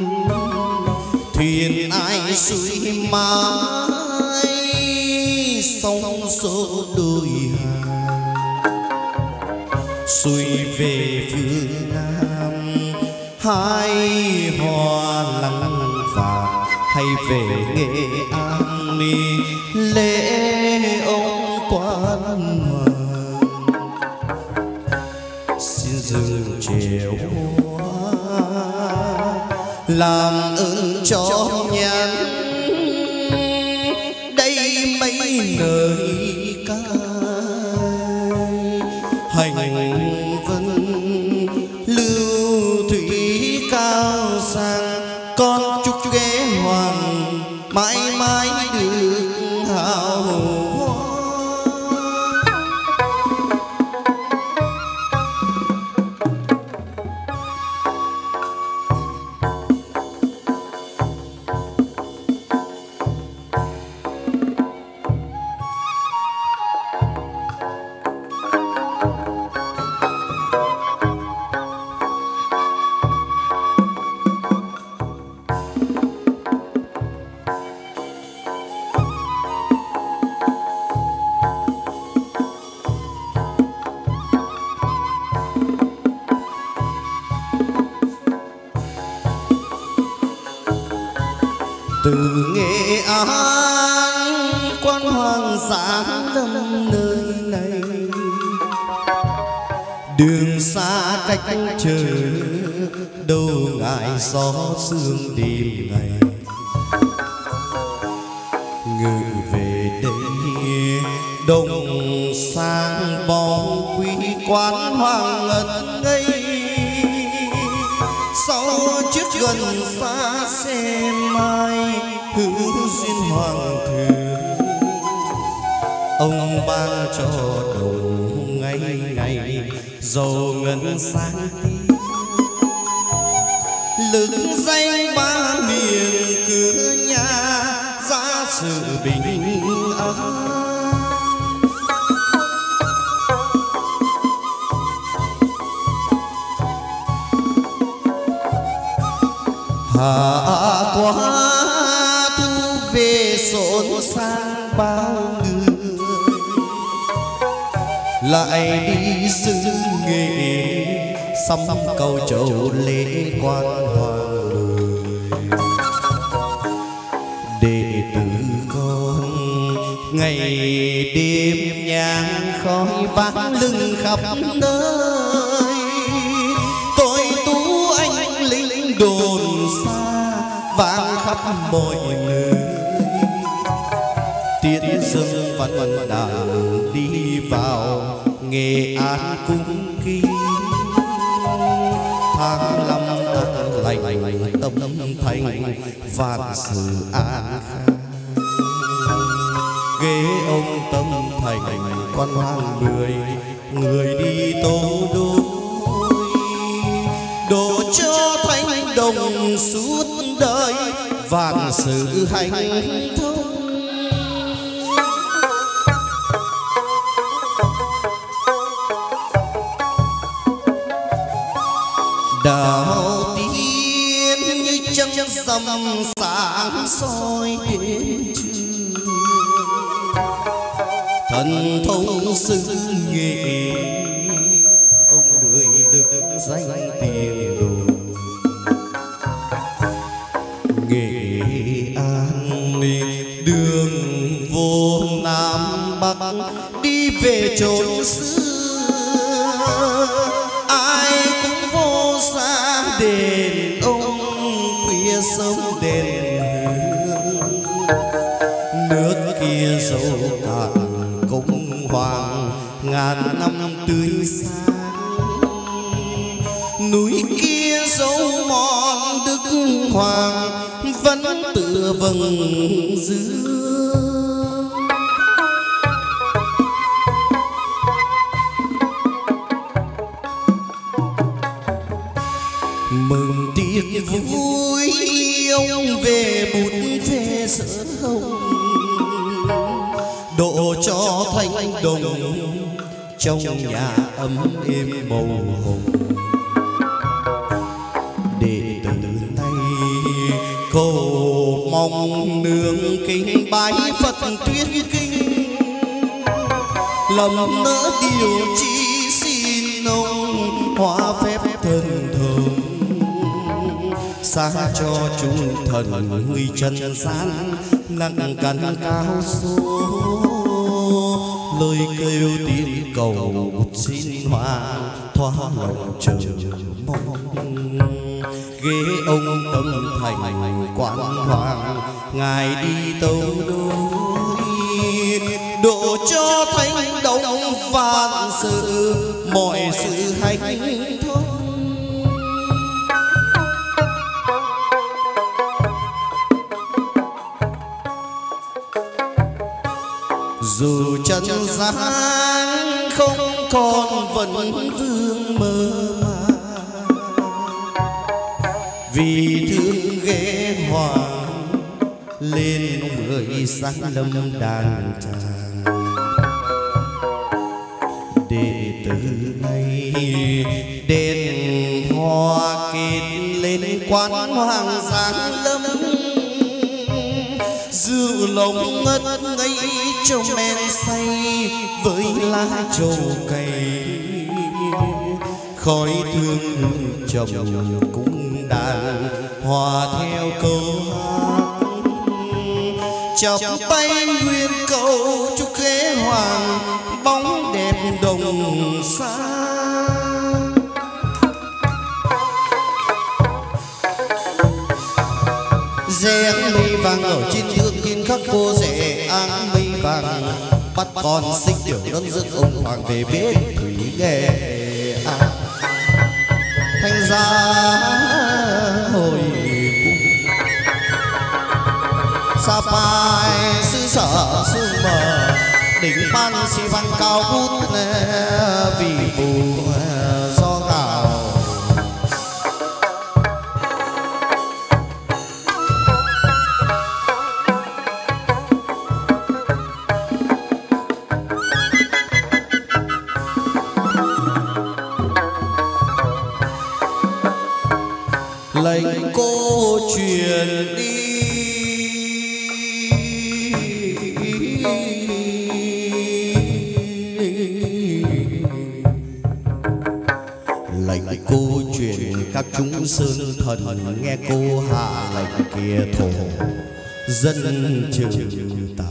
thuyền ai suy mãi sóng số đôi hàng xuôi về phương Nam hai hoa lăng vàng hay về Nghệ An đi lễ ông quan hoàng xin dừng chiều làm ơn cho nhắn đây mấy lời ca hành vân lưu thủy cao sang con chúc ghé hoàng mãi mãi được hào hoa. Từ Nghệ An quan hoàng giáng lâm nơi này đường xa cách chờ đâu ngại gió sương đêm ngày người về đây đông sang bóng quý quán hoàng ngẩn ngây sau chiếc gần xa xe mai hữu duyên hoàng thượng ông ban cho đầu ngày ngày giàu ngân sáng tí lừng danh ba miền qua thu về xốn sang bao người lại đi xứ nghệ xăm cầu chầu lễ quan hoàng đời đệ tử con ngày đêm nhang khói vang lưng khắp nơi tôi tú anh lính đồn xa vang khắp mọi người tiễn dâng văn văn đàn đi vào Nghệ An cung kính tháng năm an lành tâm thành vạn sự an khang ghế ông tâm thành quan hoan mười người đi tố đôi độ cho thanh đồng suốt đời vạn sự hạnh thông đạo tiên như trăng rằm sáng soi đến trường thần thông xứ Nghệ ông mười được danh tiền đồ Nghệ An đường vô Nam Bắc đi về chốn xưa ai cũng vô xa đền ông khuya sớm đền hương nước kia dấu cạn công hoàng ngàn năm tươi sáng núi kia dấu mòn đức hoàng vẫn tựa vầng dương mừng tiệc vui ông về bút phê sở hồng độ cho thanh đồng trong nhà ấm êm màu hồng đệ tử nay cầu mong nương kính bái Phật tuyết kinh lầm nỡ điều chi xin ông hóa phép thần thông xa cho chúng thần người trần gian nặng cắn cao số lời kêu tiếng cầu xin hoàng thoa lòng chờ mong ghế ông tâm thành quan hoàng ngài đi tâu đôi độ cho thanh đồng vạn sự mọi sự hạnh thông dù chân gian không còn vẫn vương mơ màng vì thương ghé hoàng lên mười sáng lâm đàn tràng đệ tử này đền hoa kết lên quán hoàng giáng lâm rượu lồng ngất ngây trong men say với lá trầu cày khói thương hương trầm cung đàn hòa theo câu hát chập tay nguyên cầu chúc ghế hoàng bóng đẹp đồng xa rẽ mây vàng ở trên thượng kiên khắc cô rẽ áng mây vàng bắt con xích tiểu đơn rước ông hoàng về bếp thủy Nghệ An thanh gia hồi cung sa pai xứ sở sương mờ đỉnh ban xi văn cao vút vì phù do gạo lệnh cô truyền đi thần nghe cô hạ lệnh kia thổ dân trừ tà.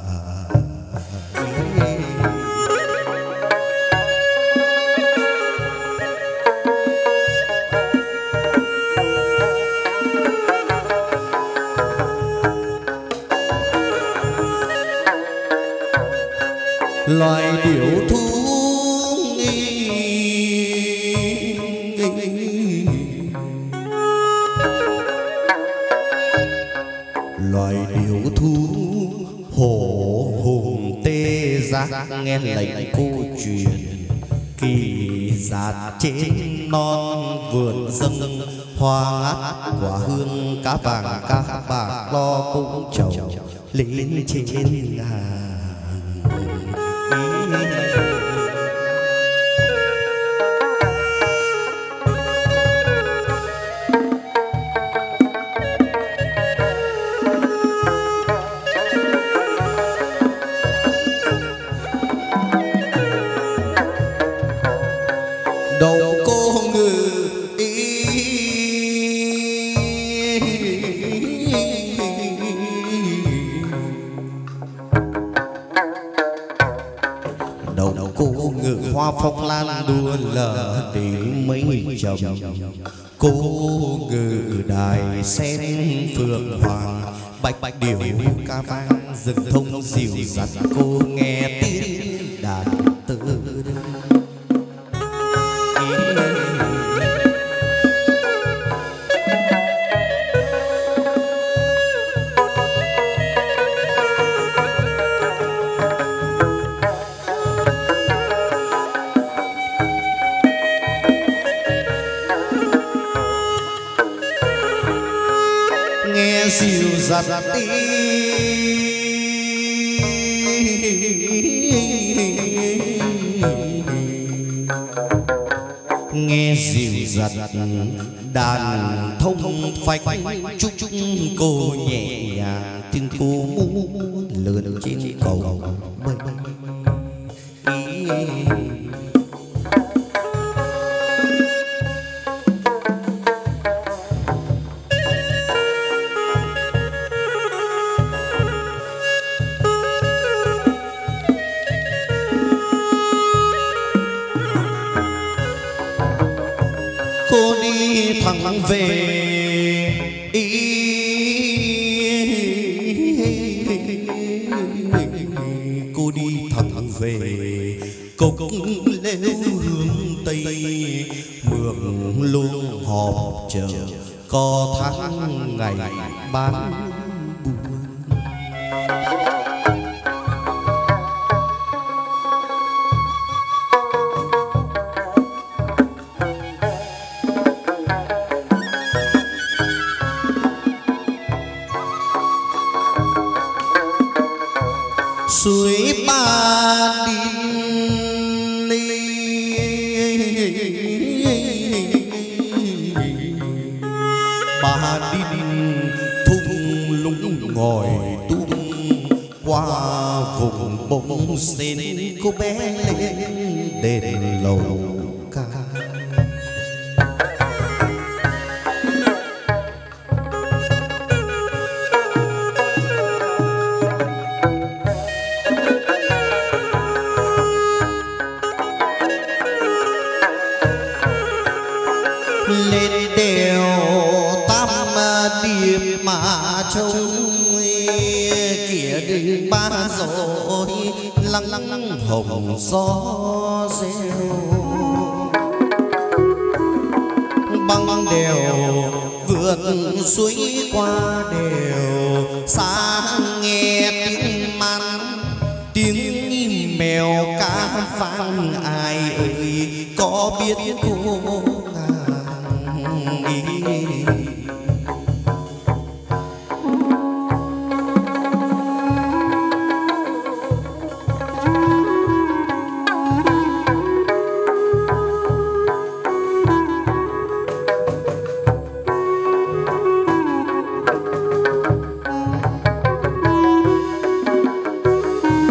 Loài điểu thú loài điểu thú hổ hùng tê giác nghe lệnh cô truyền kỳ giạt trên non vườn dâng hoa ngát quả hương cá vàng cá bạc lo cũng trầu lên trên ngàn. Đầu cô ngự ý đầu cô ngự hoa phong lan đua lờ đến mấy chồng. Cô ngự đài sen phượng hoàng bạch bạch điểu ca vang rừng thông dịu dặt. Cô nghe tiếng đàn từ nghe dịu dặt nghe dịu dặt đàn thông phách chúc chúc cô nhẹ nhàng tiếng cô muốn lượn trên cầu mây. Cô đi thẳng về ý cô đi thẳng về cốc lêu hướng tây mường luôn họp chờ có tháng ngày bán buồn. Suối Ba Đinh Ba Đinh thung lũng ngồi tung qua vùng bông sen. Cô bé lên đền lầu ca lên đèo Tam Điệp mà trông kìa đường ba rồi lăng lăng hồng gió reo băng đèo vượt suối qua đèo xa nghe tiếng man tiếng mèo cá vang. Ai ơi có biết cô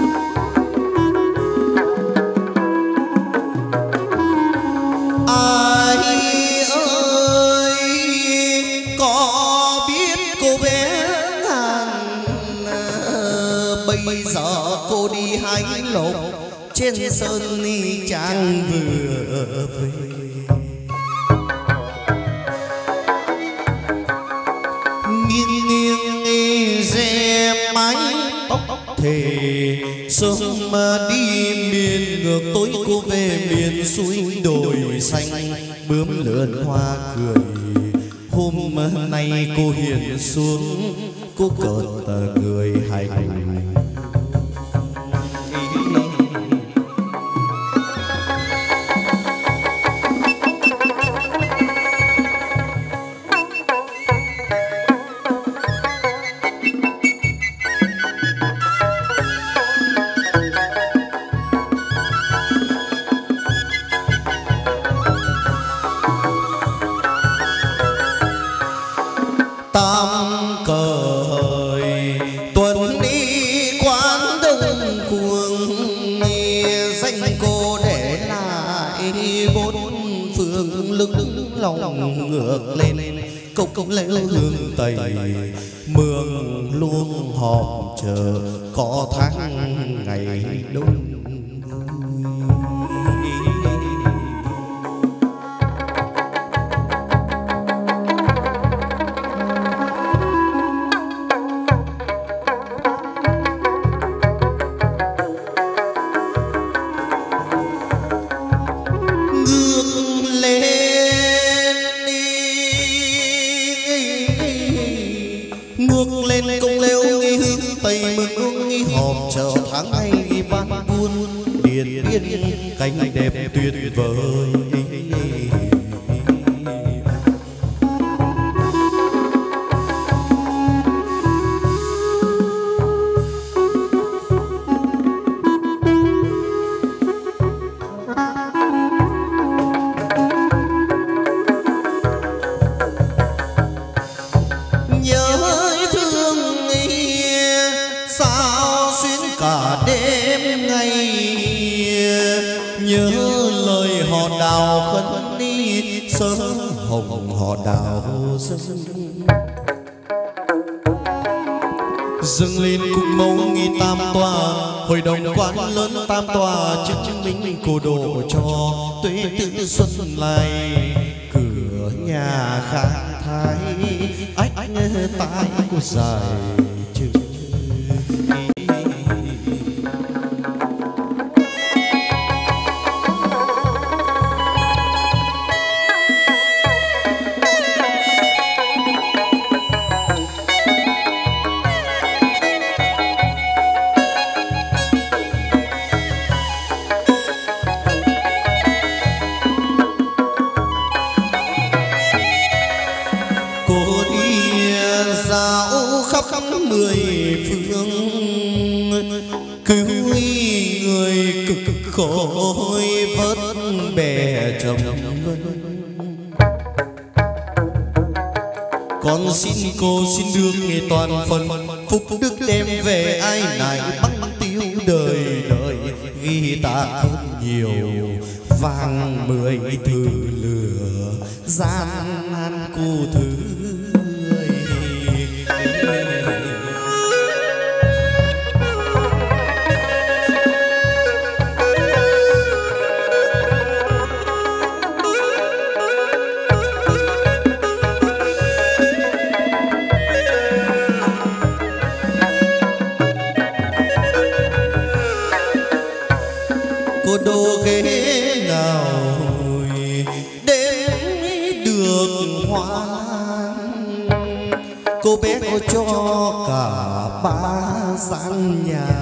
ai bây giờ cô đi hái lộc trên sơn ni chàng vừa về. Nghiêng nghiêng xe mái tóc thề sớm mà đi miền ngược tối cô về miền suối đồi xanh bướm lượn hoa cười. Hôm nay cô hiện xuống cô cợt tờ người hành. Lòng ngược lên cốc cốc lễ hương tây mường luôn họp chờ có tháng ngày đông. Cánh đẹp tuyệt vời nhớ thương nghe sao xuyên cả đêm ngày. Nhớ lời họ đào khấn đi sớm hồng họ đào dâng dâng lên cung mẫu nghi tam tòa hội đồng quan lớn tam tòa chứng minh cô độ cho tuế tự xuân lại cửa nhà khang thái ách tai cô dài chừng. Mười phương cứu người cực khổ vớt bè chồng luân. Con xin cô xin được nghe toàn phần phúc đức đem về ai này băng tiêu đời đời ghi ta hơn nhiều vàng mười thử lửa gian nan cô thứ. Cô đô ghế nào đến được hoa cô bé cô cho cả ba gian nhà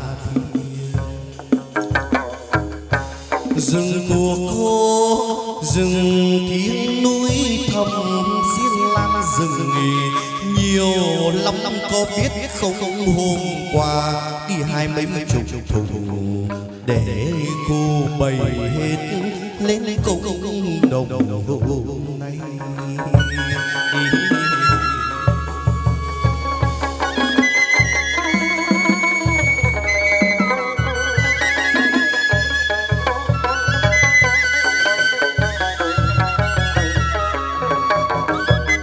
rừng của cô rừng tiếng núi thầm xiên lan rừng nhiều lắm có biết không hôm qua đi hai mấy chục thùng để cô bày hết lên công đồng hôm nay.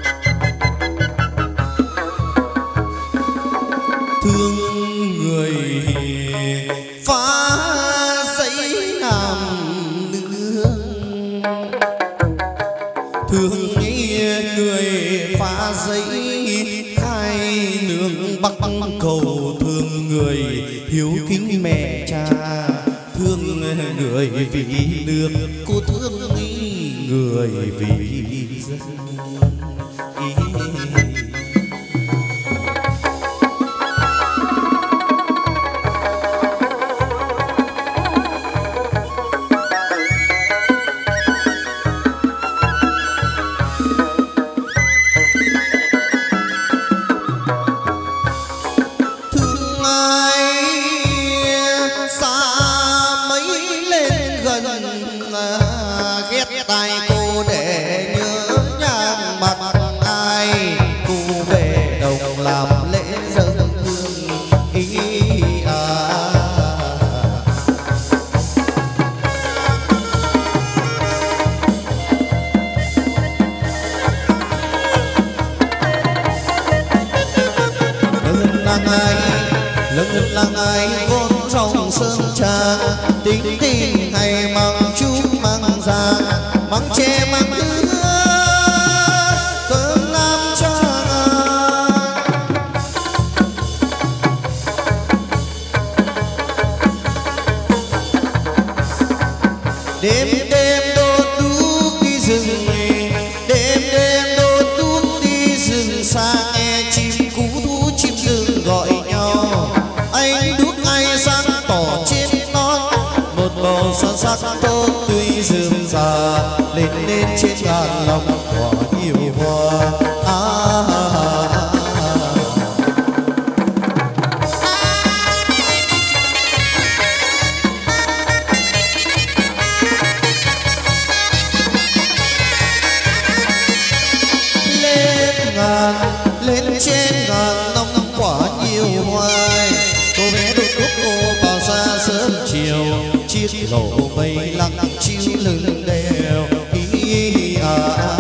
Thương người bắc cầu thương người hiếu kính mẹ cha, thương người vì nước, cô thương người vì dân. là ngày vốn trong sơn trà, tính tình hay mang chút mang giang, mang che mang ướt cơn nam cho đêm đêm đốt đuốc đi rừng, đêm đêm đốt đuốc đi rừng xa, nghe chim cú thú chim rừng gọi nhau. Anh đuốc ngay sáng tỏ trên non, một màu son sắc tốt tươi rườm rà, lên lên trên ngàn lòng tỏa nhiều hoa. À, à, à, à. Lên trên ngàn năm quả nhiều hoài, cô bé đôi cúc cô vào xa sớm chiều, chiếc lỗ mây lặng chiếu lưng đèo. Ý à, à.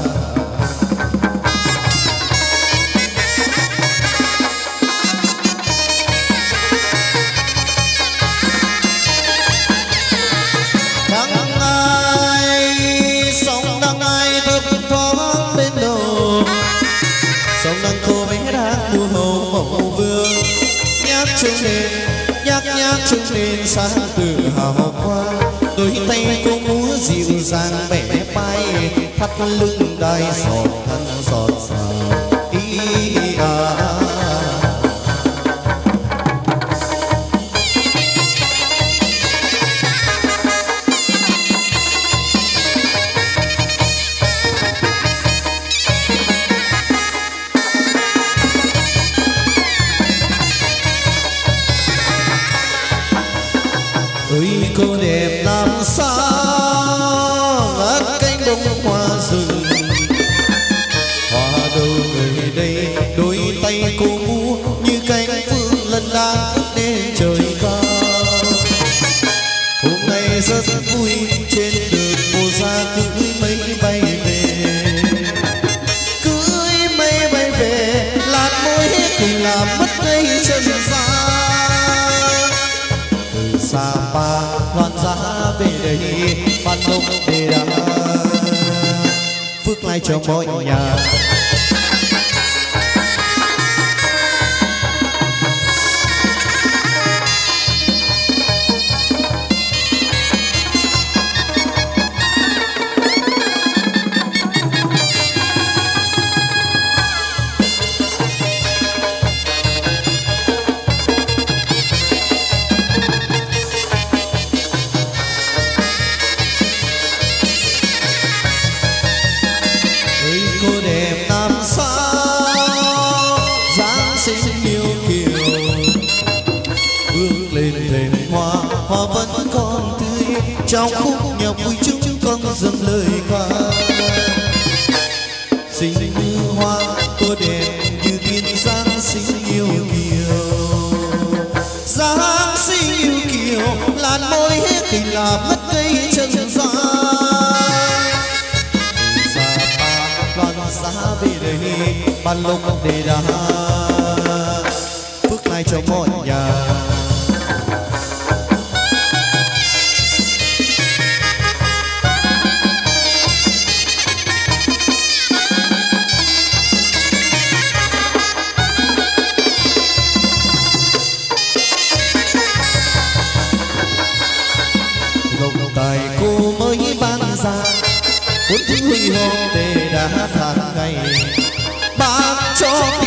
Đắng ai sóng đắng ai thấp thoáng bên đầu, sông đằng cô bé đã mùa hồ mộng vương, nhát trông lên nhát nhát trông lên sáng tự hào quang. Đôi tay cô múa dịu dàng bẻ bay, thắt lưng đai giọt thân giọt rào. Ý à, à. Ơi cô đẹp làm sao ngát cánh bông hoa rừng, hoa đâu người đây đôi tay cô múa như cánh phương lần đang ước đến trời cao. Hôm nay rất vui trên đường mùa ra cưới mây bay về, cưới mây bay về làn môi cùng làm mất cây chân xa. Sapa loan giá về đây ban lộc đề đà, phước lai cho mọi nhà. Cô đẹp làm sao dáng xinh yêu kiều, bước lên thềm hoa hoa vẫn còn tươi, trong khúc nhạc vui chúng con dâng lời ca. Xinh như hoa cô đẹp như tiên dáng xinh yêu kiều, dáng xinh yêu kiều làn môi hết thì là mất cây chân dài. Giá về đây ban lộc đề đà, phước lai cho mọi nhà.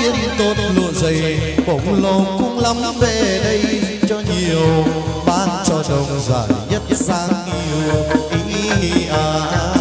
tiền tốt lụa dày bổng lô cũng lắm về đây cho nhiều ban cho đồng giải nhất sáng yêu ý à.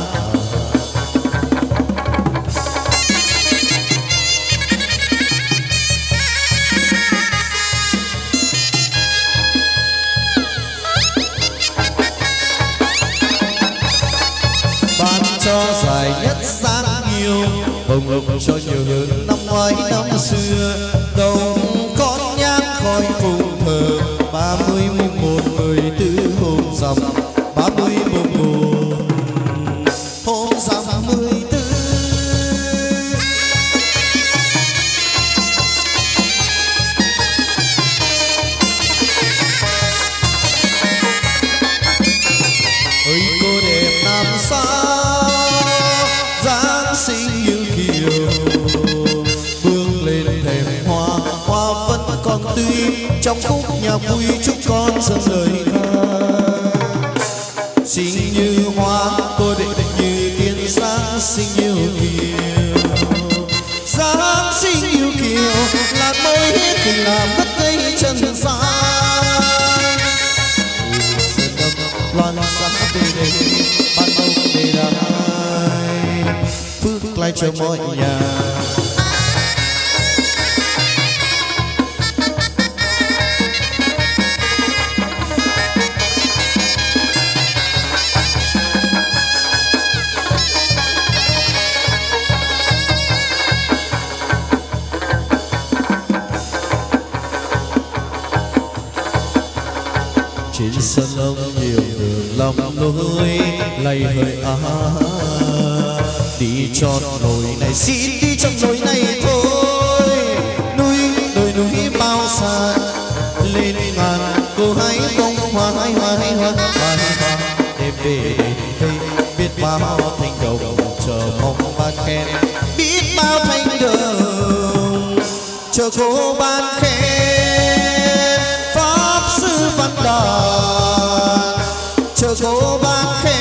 Cho giải nhất sáng yêu hồng hồng cho nhiều hơn năm ngoái năm xưa đồng con nhang khói phụng thờ ba mươi mùng một mười tư hôm rằm ba mươi mùng một hôm rằm mười tư ơi cô đẹp năm sao xinh như kiều bước lên thềm hoa hoa vẫn còn tươi trong khúc nhạc vui chúc con dâng lời ca xinh như hoa cô đẹp như tiên sáng xinh như kiều dáng xinh như kiều là mới hết tình làm đất cây chân gian sơn đông loan sáng về đây ban đầu về đây phước lại cho mọi nhà. Trên sân ông nhiều đường lòng núi lay hơi á đi tròn nồi này xin đi trong nồi này thôi núi đồi núi bao xa lên ngàn cô hãy bông hoa hai hoa hai hoa hai hoa đêm về đây biết bao thanh đồng chờ mong ban khen biết bao thanh đồng chờ cô ban khen pháp sư văn đàn chờ cô ban khen.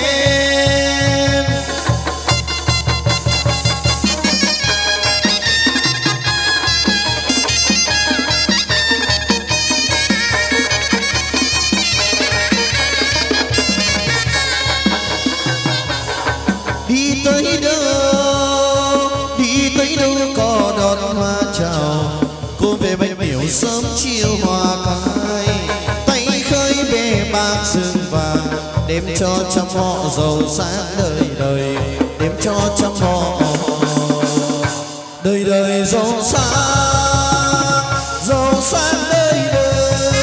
Đi tới đâu đi tới đâu có đón hoa chào cô về bánh biểu sớm chiều hoa cài tay khơi bề bạc rừng vàng đêm cho trăm họ giàu sáng đời đời đêm cho trăm họ đời đời giàu sáng giàu sáng đời đời.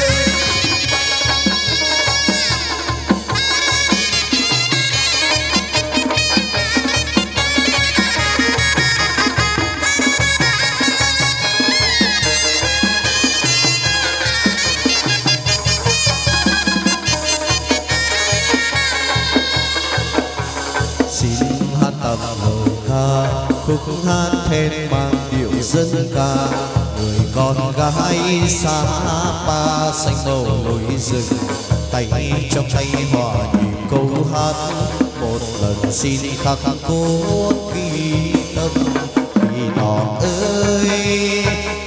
Khúc hát then mang điệu dân ca người con gái xa ba xanh màu núi rừng tay trong tay hòa nhịp câu hát một lần xin khắc cốt ghi tâm vì non ơi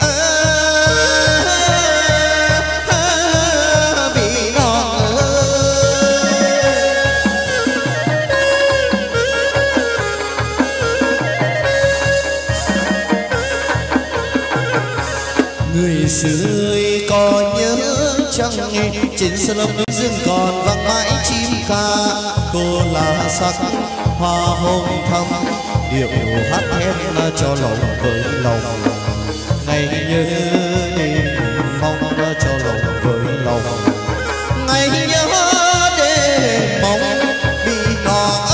xưa có nhớ chăng trên sân lông núi rừng còn vang mãi chim ca cô là sắc hoa hồng thắm điệu hát em cho lòng với lòng ngày nhớ đêm mong cho lòng với lòng ngày nhớ đêm mong bị ngỏ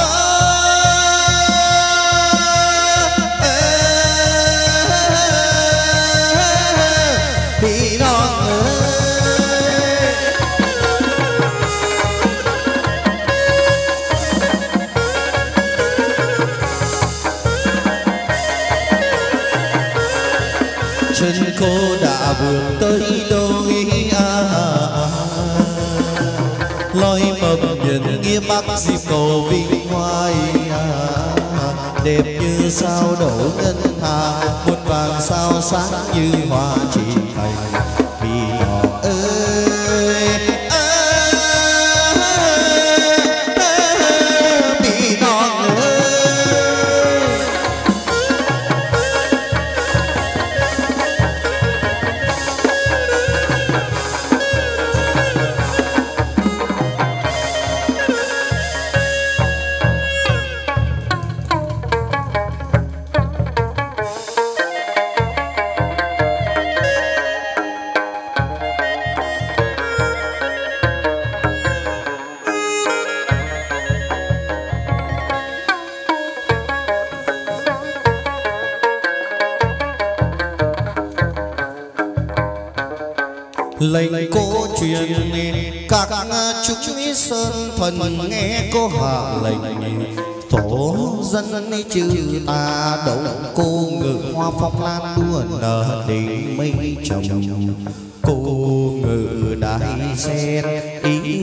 chân cô đã bước tới đâu à, lối mập nhận nghĩa bắc dịp cầu vinh hoài à, đẹp như sao đổ ngân hà, muôn vàng sao sáng như hoa trên cành. Vì nó ơi lệnh cô truyền các chúng sơn thần nghe cô hạ lệnh tổ dân chư ta động cô ngự hoa phong lan đua nở đỉnh mây trồng cô ngự đại sen ý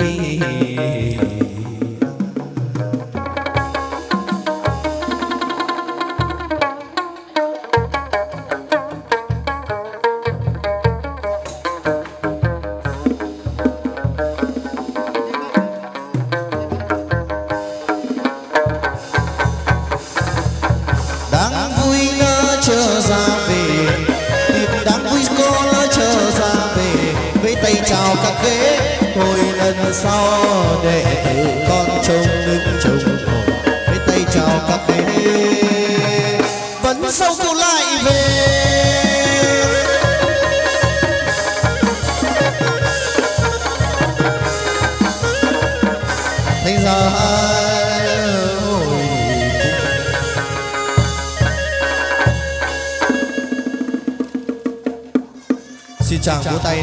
sau đệ tử con trông đứng trông ngồi với tay chào các bé vẫn sau cô lại về thấy giờ xin chào vỗ tay.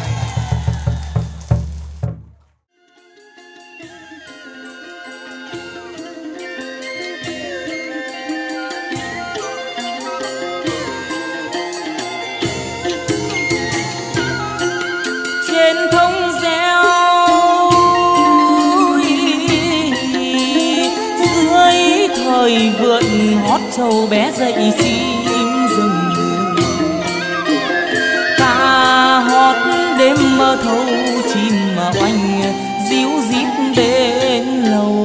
vượn hót trâu bé dậy chim rừng ca hót đêm mơ thâu chim mà oanh díu dít bên lầu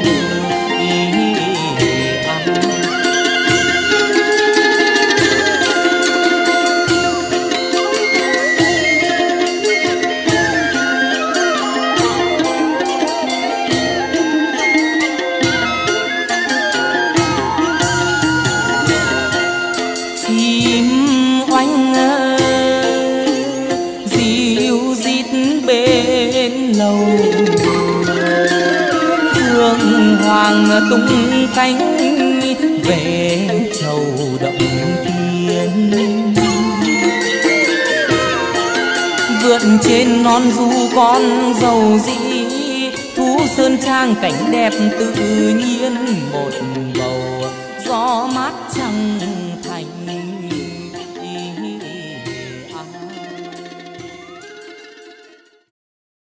hoàng tung cánh về chầu động thiên vượt trên non du con dầu dĩ thú sơn trang cảnh đẹp tự nhiên một bầu gió mát trăng